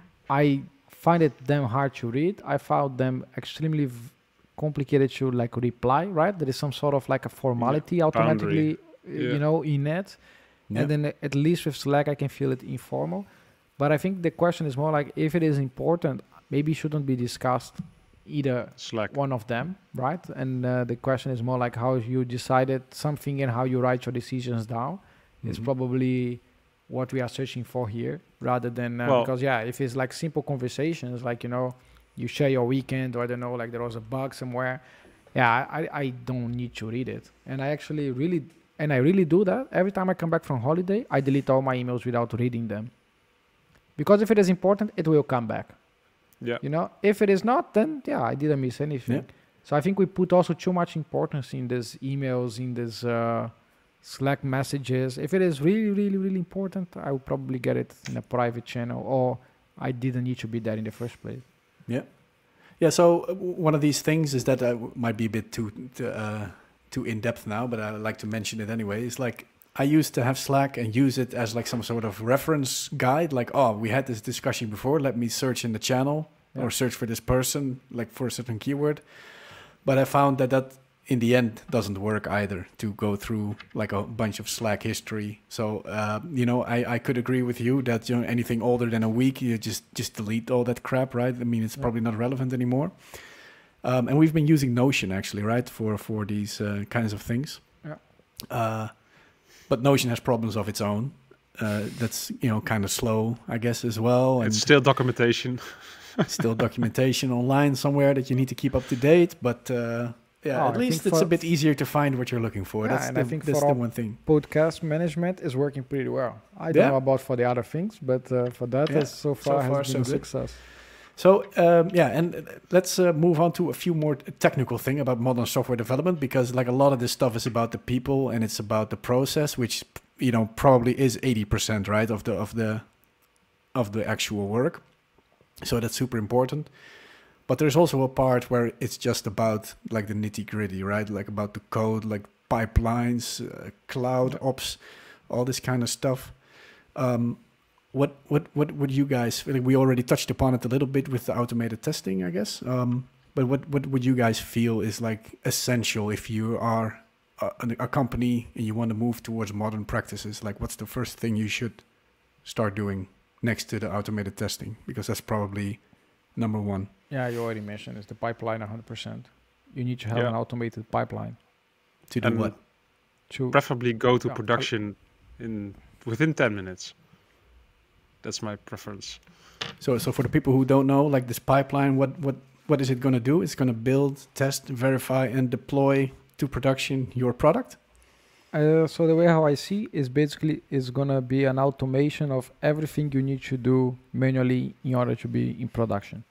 I find it damn hard to read. I found them extremely v- complicated to like reply. Right, there is some sort of like a formality automatically, uh, Yeah. you know, in it, Yeah. and then at least with Slack I can feel it informal. But I think the question is more like if it is important, maybe it shouldn't be discussed either Slack. one of them, right? And uh, the question is more like how you decided something and how you write your decisions down is Mhm. probably what we are searching for here, rather than uh, Well- because yeah, if it's like simple conversations, like you know, you share your weekend, or I don't know, like there was a bug somewhere. Yeah, I, I don't need to read it, and I actually really and I really do that every time I come back from holiday. I delete all my emails without reading them, because if it is important, it will come back. Yeah. You know, if it is not, then yeah, I didn't miss anything. Yeah. So I think we put also too much importance in these emails, in this uh, Slack messages. If it is really, really, really important, I will probably get it in a private channel, or I didn't need to be there in the first place. Yeah. Yeah. So uh, w- one of these things is that uh, w- might be a bit too too, uh, too in depth now, but I like to mention it anyway. It's like I used to have Slack and use it as like some sort of reference guide. Like, oh, we had this discussion before. Let me search in the channel Yeah. or search for this person, like for a certain keyword. But I found that that in the end doesn't work either, to go through like a bunch of Slack history. So uh, you know, I, I could agree with you that, you know, anything older than a week, you just just delete all that crap, right? I mean, it's Yeah. probably not relevant anymore. Um, and we've been using Notion actually, right, for for these uh, kinds of things. Yeah. Uh, but Notion has problems of its own. Uh, that's, you know, kind of slow, I guess, as well. And It's still documentation. still documentation online somewhere that you need to keep up to date. But uh, yeah, Oh, at I least think it's a for- bit easier to find what you're looking for. Yeah, that's and the, I think that's for the all- one thing. Podcast management is working pretty well. I don't Yeah? know about for the other things, but uh, for that, Yeah, it's so far has far been so a good. success. So um, yeah, and uh, let's uh, move on to a few more technical thing about modern software development, because like a lot of this stuff is about the people and it's about the process, which, you know, probably is eighty percent, right, of the of the of the actual work. So that's super important. But there's also a part where it's just about like the nitty gritty, right? Like about the code, like pipelines, uh, cloud ops, all this kind of stuff. Um, what what what would you guys? Like we already touched upon it a little bit with the automated testing, I guess. Um, but what what would you guys feel is like essential if you are a, a company and you want to move towards modern practices? Like, what's the first thing you should start doing next to the automated testing? Because that's probably number one. Yeah, you already mentioned it's the pipeline one hundred percent. You need to have Yeah. an automated pipeline To do And what? to Preferably go to Yeah, I- production in within ten minutes. That's my preference. So, so for the people who don't know, like this pipeline, what what what is it going to do? It's going to build, test, verify, and deploy to production your product. Uh, so the way how I see is basically is gonna be an automation of everything you need to do manually in order to be in production.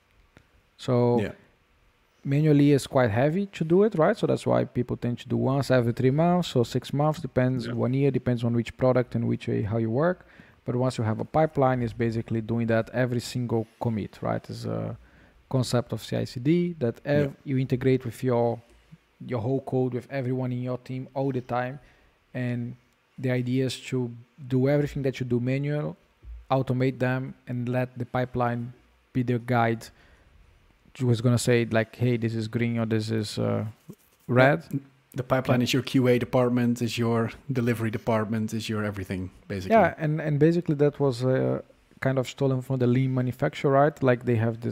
So Yeah. manually is quite heavy to do it, right? So that's why people tend to do once every three months or six months, depends Yeah. one year, depends on which product and which way how you work. But once you have a pipeline, is basically doing that every single commit, right? Is a concept of C I C D that ev- Yeah. you integrate with your your whole code with everyone in your team all the time. And the idea is to do everything that you do manual, automate them, and let the pipeline be the guide. Who was gonna say like, hey, this is green or this is uh, red. The pipeline Yeah. is your Q A department, is your delivery department, is your everything, basically. Yeah, and and basically that was uh, kind of stolen from the lean manufacturer, right? Like they have this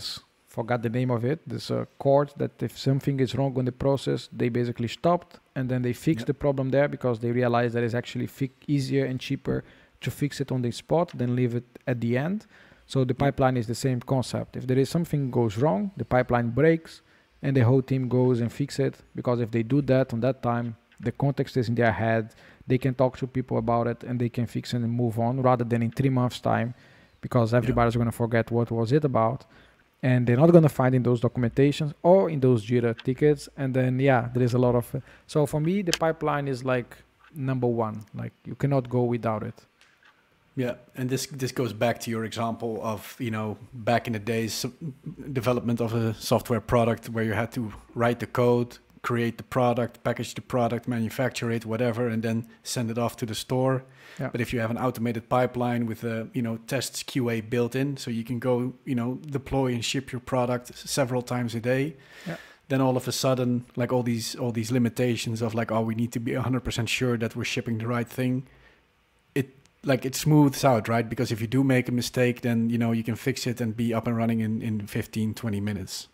forgot the name of it. There's a court that if something is wrong on the process, they basically stopped and then they fixed Yep. the problem there because they realized that it's actually fi- easier and cheaper to fix it on the spot than leave it at the end. So the pipeline is the same concept. If there is something goes wrong, the pipeline breaks and the whole team goes and fix it, because if they do that on that time, the context is in their head, they can talk to people about it and they can fix it and move on, rather than in three months time, because everybody's going to forget what was it about and they're not going to find in those documentations or in those Jira tickets. And then, yeah, there is a lot of, uh, so for me, the pipeline is like number one, like you cannot go without it. Yeah, and this this goes back to your example of, you know, back in the days, so- development of a software product where you had to write the code, create the product, package the product, manufacture it, whatever, and then send it off to the store. Yeah. But if you have an automated pipeline with a, you know, tests Q A built in, so you can go, you know, deploy and ship your product several times a day. Yeah. Then all of a sudden, like all these all these limitations of like, oh, we need to be one hundred percent sure that we're shipping the right thing. It like it smooths out, right? Because if you do make a mistake, then, you know, you can fix it and be up and running in, in fifteen, twenty minutes.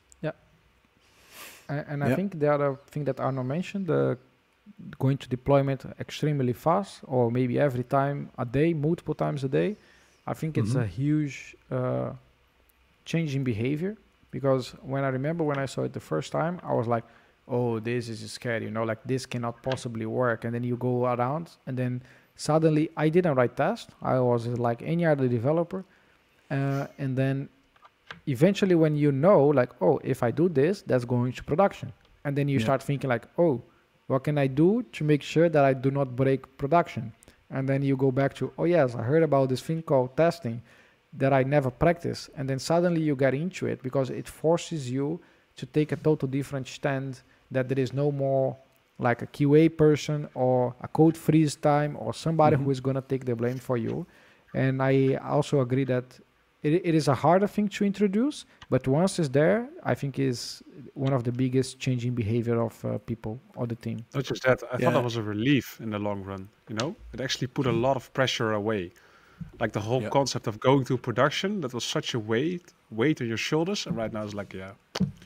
Uh, and I Yeah. think the other thing that Arno mentioned, the going to deployment extremely fast, or maybe every time a day, multiple times a day, I think it's Mhm. a huge uh, change in behavior. Because when I remember when I saw it the first time, I was like, oh, this is scary, you know, like this cannot possibly work. And then you go around and then suddenly I didn't write tests. I was like any other developer. Uh, and then eventually when you know, like, oh, if I do this, that's going to production. And then you Yeah. start thinking like, oh, what can I do to make sure that I do not break production? And then you go back to, oh yes, I heard about this thing called testing that I never practiced. And then suddenly you get into it because it forces you to take a total different stand, that there is no more like a Q A person or a code freeze time or somebody Mhm. who is going to take the blame for you. And I also agree that it, it is a harder thing to introduce, but once it's there, I think is one of the biggest changing behavior of uh, people or the team. Not just that, I Yeah. thought that was a relief in the long run. You know, it actually put a lot of pressure away. Like the whole Yeah. concept of going to production, that was such a weight, weight on your shoulders. And right now it's like, yeah,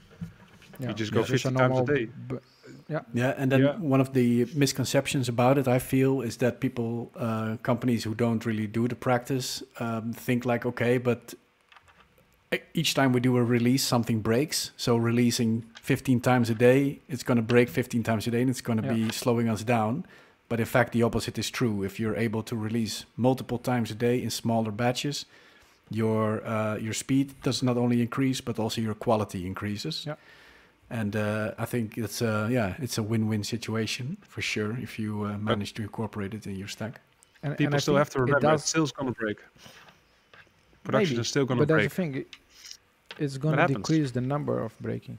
Yeah, just go it's just fifty times a day. b- yeah, Yeah, and then Yeah. one of the misconceptions about it, I feel, is that people, uh, companies who don't really do the practice, um, think like, okay, but e- each time we do a release, something breaks. So releasing fifteen times a day, it's going to break fifteen times a day, and it's going to Yeah. be slowing us down. But in fact, the opposite is true. If you're able to release multiple times a day in smaller batches, your uh, your speed does not only increase, but also your quality increases. Yeah. And uh, I think it's a yeah, it's a win-win situation for sure if you uh, manage to incorporate it in your stack. and, and People I still think have to it remember does- it's still going to break. Production maybe, is still going to but that's break. the thing. it- It's going to happens. decrease the number of breaking.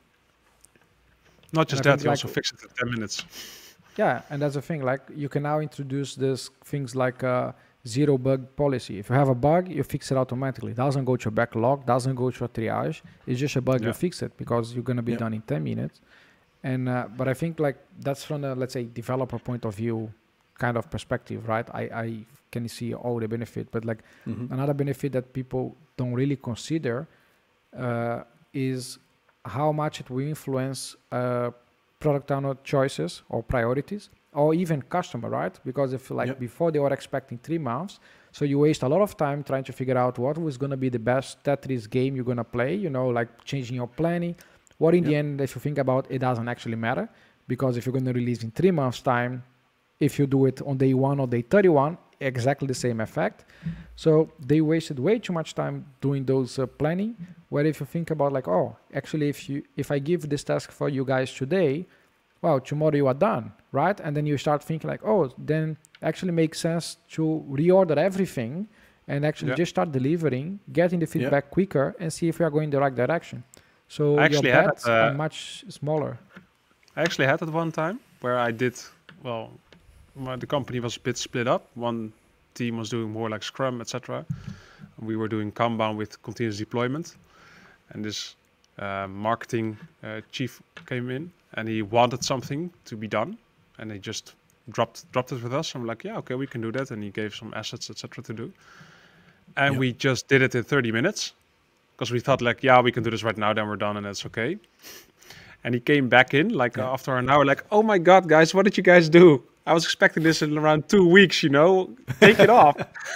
Not just I that, think you like- also fix it in ten minutes. Yeah, and that's the thing. Like you can now introduce this things like a zero bug policy. If you have a bug, you fix it automatically. It doesn't go to a backlog, doesn't go to a triage. It's just a bug. You Yeah. fix it because you're gonna be Yeah. done in ten minutes. And uh, but I think like that's from a, let's say, developer point of view kind of perspective, right? I I can see all the benefit, but like Mhm. another benefit that people don't really consider uh, is how much it will influence uh, product owner choices or priorities, or even customer, right? Because if like Yep. before they were expecting three months, so you waste a lot of time trying to figure out what was going to be the best Tetris game you're going to play, you know, like changing your planning. What in the Yep. end, if you think about it, doesn't actually matter, because if you're going to release in three months' time, if you do it on day one or day thirty-one, exactly the same effect. So they wasted way too much time doing those uh, planning. Where if you think about like, oh, actually, if you if I give this task for you guys today, well, tomorrow you are done, right? And then you start thinking like, oh, then actually makes sense to reorder everything and actually Yeah. just start delivering, getting the feedback quicker, and see if we are going the right direction. So I your actually had bets that, are uh, much smaller. I actually had that one time where I did, well, my, the company was a bit split up. One team was doing more like Scrum, et cetera. We were doing Kanban with continuous deployment. And this uh, marketing uh, chief came in and he wanted something to be done. And he just dropped dropped it with us. I'm like, yeah, okay, we can do that. And he gave some assets, et cetera to do. And Yeah. we just did it in thirty minutes. because we thought like, yeah, we can do this right now, then we're done and that's okay. And he came back in like Yeah. after an hour, like, oh my God, guys, what did you guys do? I was expecting this in around two weeks, you know, take it off.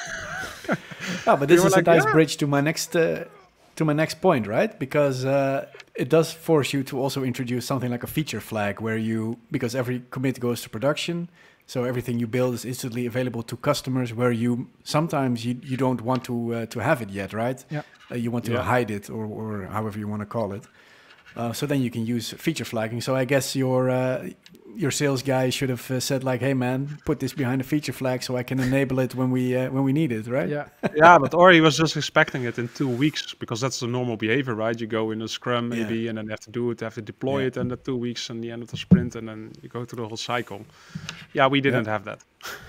Oh, but this were is like, a nice yeah. bridge to my next uh, to my next point, right? Because uh, it does force you to also introduce something like a feature flag, where you because every commit goes to production, so everything you build is instantly available to customers. Where you sometimes you, you don't want to uh, to have it yet, right? Yeah. Uh, you want to Yeah. hide it or or however you want to call it. Uh, so then you can use feature flagging. So I guess your uh, your sales guy should have uh, said like, "Hey man, put this behind a feature flag so I can enable it when we uh, when we need it," right? Yeah. Yeah, but or he was just expecting it in two weeks because that's the normal behavior, right? You go in a scrum maybe, Yeah. and then you have to do it, you have to deploy Yeah. it, and the two weeks and the end of the sprint, and then you go through the whole cycle. Yeah, we didn't have that.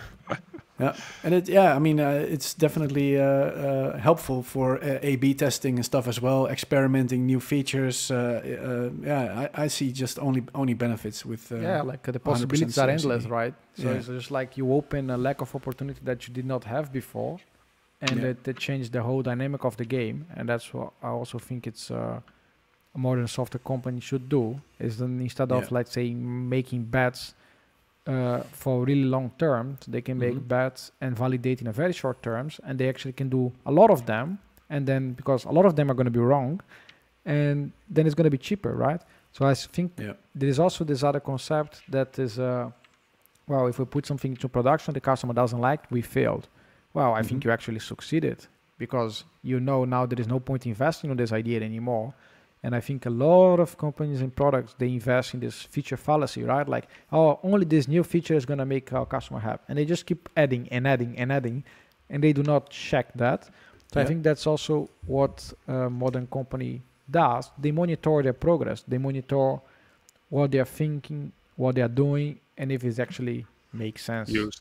Yeah, and it yeah, I mean uh, it's definitely uh, uh, helpful for uh, A B testing and stuff as well, experimenting new features. Uh, uh, yeah, I, I see just only only benefits with. Uh, Yeah, like uh, the one hundred percent possibilities are C I C D. endless, right? So Yeah. it's just like you open a lack of opportunity that you did not have before, and Yeah. it, it changed the whole dynamic of the game. And that's what I also think it's uh, a modern software company should do. Is then instead of Yeah. let's say making bets uh, for really long term, they can make Mhm. bets and validate in a very short terms, and they actually can do a lot of them. And then because a lot of them are going to be wrong, and then it's going to be cheaper, right? So I s- think Yeah. there is also this other concept that is, uh, well, if we put something into production, the customer doesn't like, we failed. Well, I think Mhm. you actually succeeded because you know now there is no point investing on this idea anymore. And I think a lot of companies and products, they invest in this feature fallacy, right? Like, oh, only this new feature is going to make our customer happy. And they just keep adding and adding and adding, and they do not check that. So I Yeah. think that's also what a modern company does. They monitor their progress. They monitor what they are thinking, what they are doing, and if it actually makes sense. Used.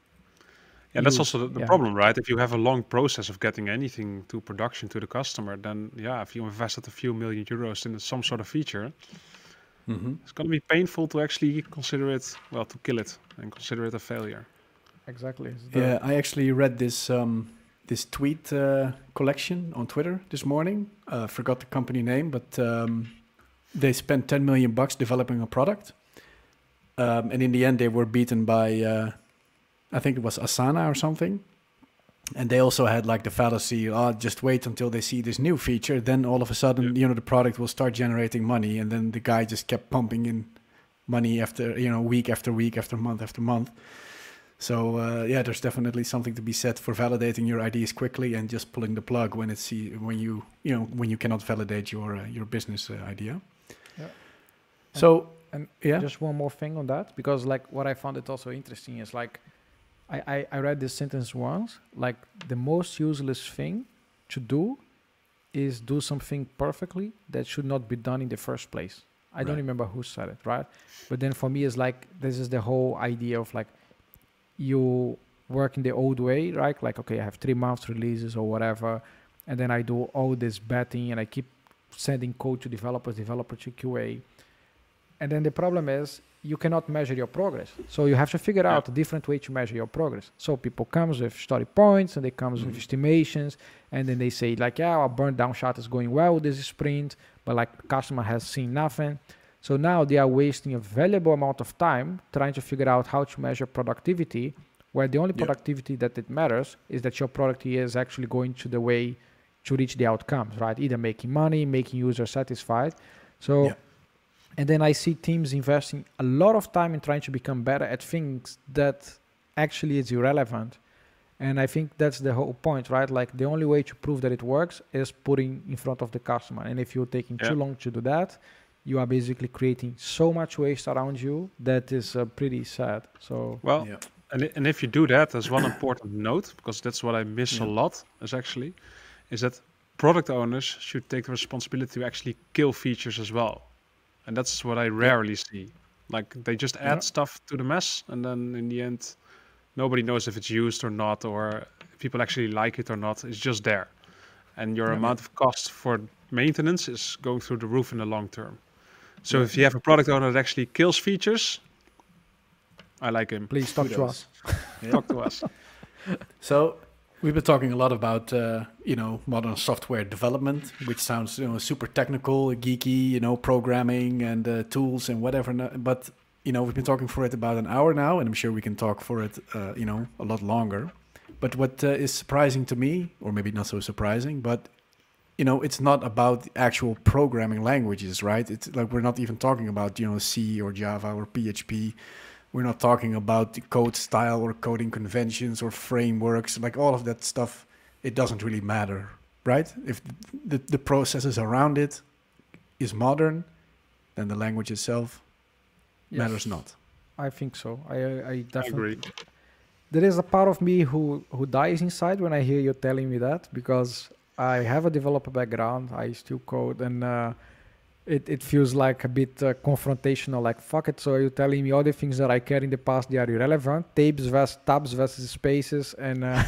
Yeah, that's Used, also the, the yeah. problem, right? If you have a long process of getting anything to production to the customer, then yeah, if you invested a few million euros in some sort of feature, Mm-hmm. it's going to be painful to actually consider it, well, to kill it and consider it a failure. Exactly. It's the- Yeah, I actually read this um, this tweet uh, collection on Twitter this morning. Uh, forgot the company name, but um, they spent ten million bucks developing a product, um, and in the end, they were beaten by uh, I think it was Asana or something. And they also had like the fallacy, oh, just wait until they see this new feature. Then all of a sudden, Yeah. you know, the product will start generating money. And then the guy just kept pumping in money after, you know, week after week, after month after month. So uh, yeah, there's definitely something to be said for validating your ideas quickly and just pulling the plug when it's when you, you know, when you cannot validate your uh, your business uh, idea. Yeah. So and yeah, Just one more thing on that, because like what I found it also interesting is like, I, I, I read this sentence once, like the most useless thing to do is do something perfectly that should not be done in the first place. I don't Right. remember who said it, right? But then for me, it's like, this is the whole idea of like, you work in the old way, right? Like, okay, I have three months releases or whatever, and then I do all this betting and I keep sending code to developers, developer to Q A. And then the problem is you cannot measure your progress. So you have to figure Yeah. out a different way to measure your progress. So people comes with story points and they comes with Mhm. estimations, and then they say like, yeah, our burn down shot is going well this sprint, but like customer has seen nothing. So now they are wasting a valuable amount of time trying to figure out how to measure productivity, where the only Yeah. productivity that it matters is that your product is actually going to the way to reach the outcomes, right? Either making money, making users satisfied. So, Yeah. and then I see teams investing a lot of time in trying to become better at things that actually is irrelevant. And I think that's the whole point, right? Like the only way to prove that it works is putting in front of the customer. And if you're taking Yeah. too long to do that, you are basically creating so much waste around you that is uh, pretty sad. So Well, yeah, and, i- and if you do that, there's one important note, because that's what I miss a Yeah. lot, is actually, is that product owners should take the responsibility to actually kill features as well. And that's what I rarely see. Like they just add Yeah. stuff to the mess, and then in the end, nobody knows if it's used or not, or if people actually like it or not. It's just there. And your Yeah. amount of cost for maintenance is going through the roof in the long term. So Yeah. if you have a product owner that actually kills features, I like him. please talk to Kudos. us. Yeah. Talk to us. So We've been talking a lot about, uh, you know, modern software development, which sounds, you know, super technical, geeky, you know, programming and uh, tools and whatever. no- But, you know, we've been talking for it about an hour now, and I'm sure we can talk for it, uh, you know, a lot longer. But what uh, is surprising to me, or maybe not so surprising, but, you know, it's not about the actual programming languages, right? It's like we're not even talking about, you know, C or Java or P H P. We're not talking about the code style or coding conventions or frameworks, like all of that stuff. It doesn't really matter, right? If the, the processes around it is modern, then the language itself Yes. matters not. I think so. I I I definitely. agree. There is a part of me who who dies inside when I hear you telling me that, because I have a developer background. I still code, and uh, it it feels like a bit uh, confrontational. Like, fuck it. So you're telling me all the things that I cared in the past, they are irrelevant. Tabs versus tabs versus spaces, and uh,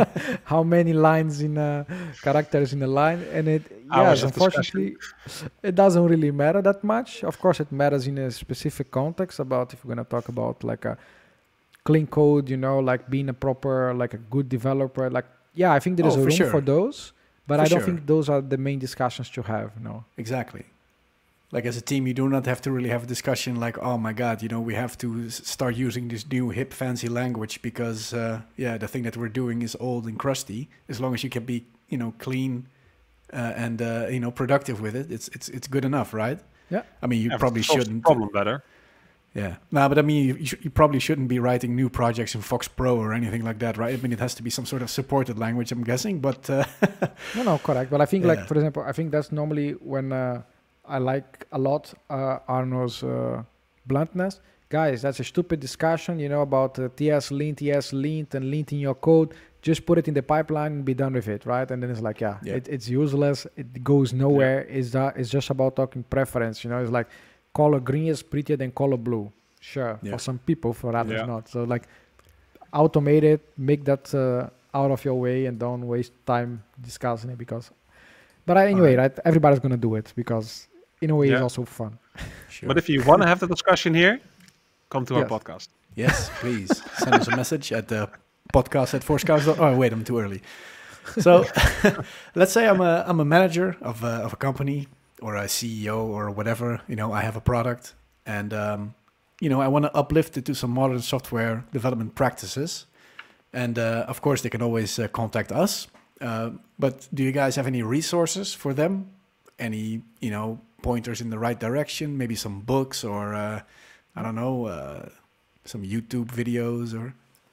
how many lines in uh, characters in a line, and it Hours yes, of discussion. unfortunately, it doesn't really matter that much. Of course, it matters in a specific context. About if we're gonna talk about like a clean code, you know, like being a proper, like a good developer. Like, yeah, I think there is Oh, a for room sure. for those, but For I don't sure. think those are the main discussions to have. No. Exactly. Like as a team, you do not have to really have a discussion like, oh my God, you know, we have to s- start using this new hip fancy language because, uh, yeah, the thing that we're doing is old and crusty. As long as you can be, you know, clean uh, and, uh, you know, productive with it, it's it's it's good enough, right? Yeah. I mean, you Yeah, probably solves the shouldn't. problem better. Yeah. No, but I mean, you, you, sh- you probably shouldn't be writing new projects in Fox Pro or anything like that, right? I mean, it has to be some sort of supported language, I'm guessing, but uh, No, no, correct. But I think, like, Yeah. for example, I think that's normally when uh, I like a lot uh, Arno's uh, bluntness. Guys, that's a stupid discussion, you know, about uh, T S lint, T S lint, and lint in your code. Just put it in the pipeline and be done with it, right? And then it's like, yeah, Yeah. It, it's useless. It goes nowhere. It's that. It's just about talking preference, you know. It's like color green is prettier than color blue. Sure, Yeah. for some people, for others Yeah. not. So like, automate it, make that uh, out of your way, and don't waste time discussing it because. But uh, anyway, Alright. right? Everybody's gonna do it because in a way it's Yeah. also fun. sure. But if you want to have the discussion here, come to our Yes. podcast. Yes, please send us a message at the podcast at fourscouts. Oh, wait, I'm too early. So let's say I'm a I'm a manager of a, of a company or a C E O or whatever. You know, I have a product and um, you know I want to uplift it to some modern software development practices. And uh, of course, they can always uh, contact us. Uh, but do you guys have any resources for them? Any you know pointers in the right direction? Maybe some books or uh, I don't know. Uh, some YouTube videos or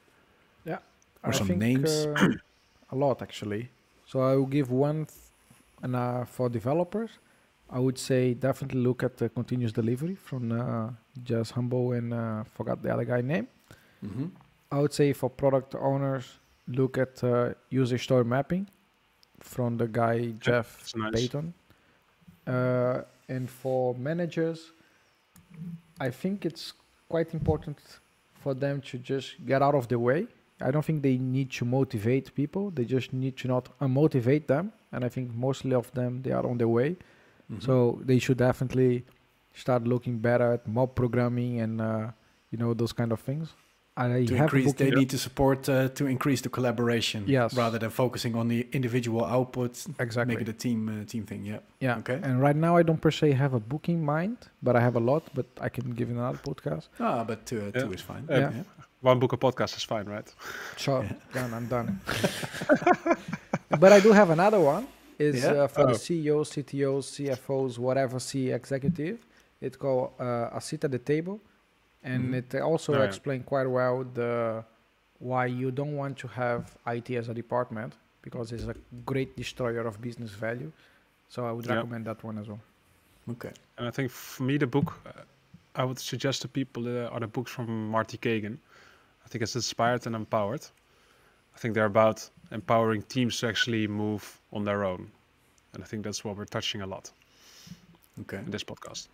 or I some think, names? uh, a lot actually. So I will give one, th- and uh, for developers, I would say definitely look at the continuous delivery from uh, Just Humble and uh, forgot the other guy name. Mm-hmm. I would say for product owners, look at uh, user story mapping from the guy Jeff that's nice. Payton. Uh, and for managers, I think it's quite important for them to just get out of the way. I don't think they need to motivate people. They just need to not unmotivate them. And I think mostly of them, they are on their way. Mm-hmm. So they should definitely start looking better at mob programming and, uh, you know, those kind of things. I to have a increase, book they in- need to support uh, to increase the collaboration, Yes. rather than focusing on the individual outputs. Exactly. Make it a team uh, team thing. Yeah. Yeah. Okay. And right now I don't per se have a book in mind, but I have a lot, but I can give it another podcast. Ah, but two, uh, Yeah. two is fine. Uh, Yeah. One book a podcast is fine, right? Sure, Yeah. done, I'm done. But I do have another one. Is Yeah? uh, for Oh. the C E Os, C T Os, C F Os, whatever C executive. It's called uh, A Seat at the Table. And Mhm. it also Oh, yeah. explains quite well the why you don't want to have I T as a department, because it's a great destroyer of business value. So I would Yeah. recommend that one as well. Okay. And I think for me, the book uh, I would suggest to people uh, are the books from Marty Kagan. I think it's Inspired and Empowered. I think they're about empowering teams to actually move on their own. And I think that's what we're touching a lot Okay. in this podcast.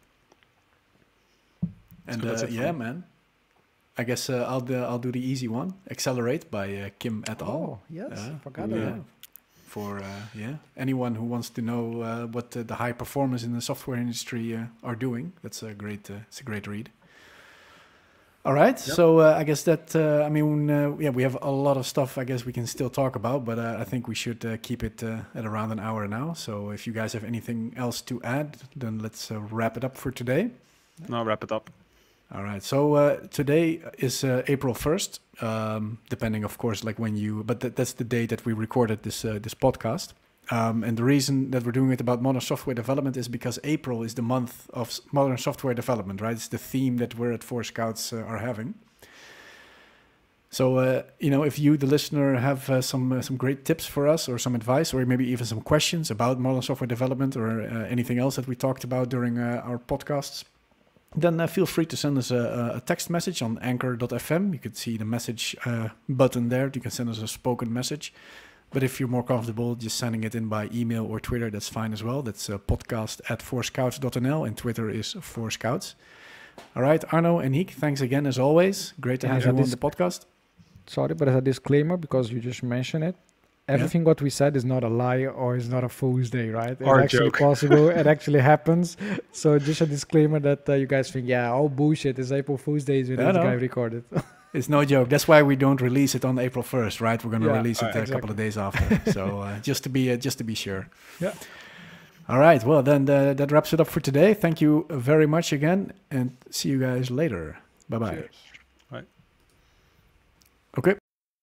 And So that's uh, it for yeah, me. man. I guess uh, I'll do, I'll do the easy one. Accelerate by uh, Kim et al. Oh, yes, Yeah. forgot Yeah. about that. For uh, yeah, anyone who wants to know uh, what uh, the high performers in the software industry uh, are doing, that's a great. Uh, it's a great read. All right. Yep. So uh, I guess that uh, I mean uh, yeah, we have a lot of stuff. I guess we can still talk about, but uh, I think we should uh, keep it uh, at around an hour now. So if you guys have anything else to add, then let's uh, wrap it up for today. No, wrap it up. All right. So uh, today is uh, April first, um, depending, of course, like when you. But th- that's the day that we recorded this uh, this podcast. Um, and the reason that we're doing it about modern software development is because April is the month of s- modern software development, right? It's the theme that we're at Four Scouts uh, are having. So, uh, you know, if you, the listener, have uh, some uh, some great tips for us or some advice or maybe even some questions about modern software development or uh, anything else that we talked about during uh, our podcasts, then uh, feel free to send us a, a text message on anchor dot f m. You can see the message uh, button there. You can send us a spoken message. But if you're more comfortable just sending it in by email or Twitter, that's fine as well. That's uh, podcast at four scouts dot n l and Twitter is four scouts. All right, Arno and Niek, thanks again as always. Great to And have as a you on dis- the podcast. Sorry, but as a disclaimer, because you just mentioned it, everything what we said is not a lie or is not a fool's day, right? It's Or a actually joke. possible. It actually happens. So just a disclaimer that uh, you guys think, yeah, all bullshit. It's April Fool's Day when No, this no. guy recorded. It's no joke. That's why we don't release it on April first, right? We're going to Yeah, release it uh, a couple of days after. So uh, just to be uh, just to be sure. Yeah. All right. Well, then uh, that wraps it up for today. Thank you very much again, and see you guys later. Bye bye. Cheers. Bye. Okay.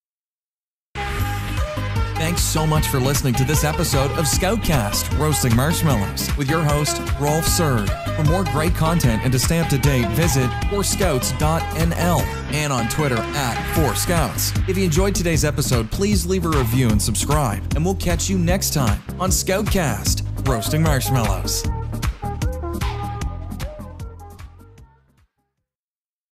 Thanks so much for listening to this episode of Scoutcast, Roasting Marshmallows, with your host, Rolf Surd. For more great content and to stay up to date, visit four scouts dot n l and on Twitter at four scouts. If you enjoyed today's episode, please leave a review and subscribe, and we'll catch you next time on Scoutcast, Roasting Marshmallows.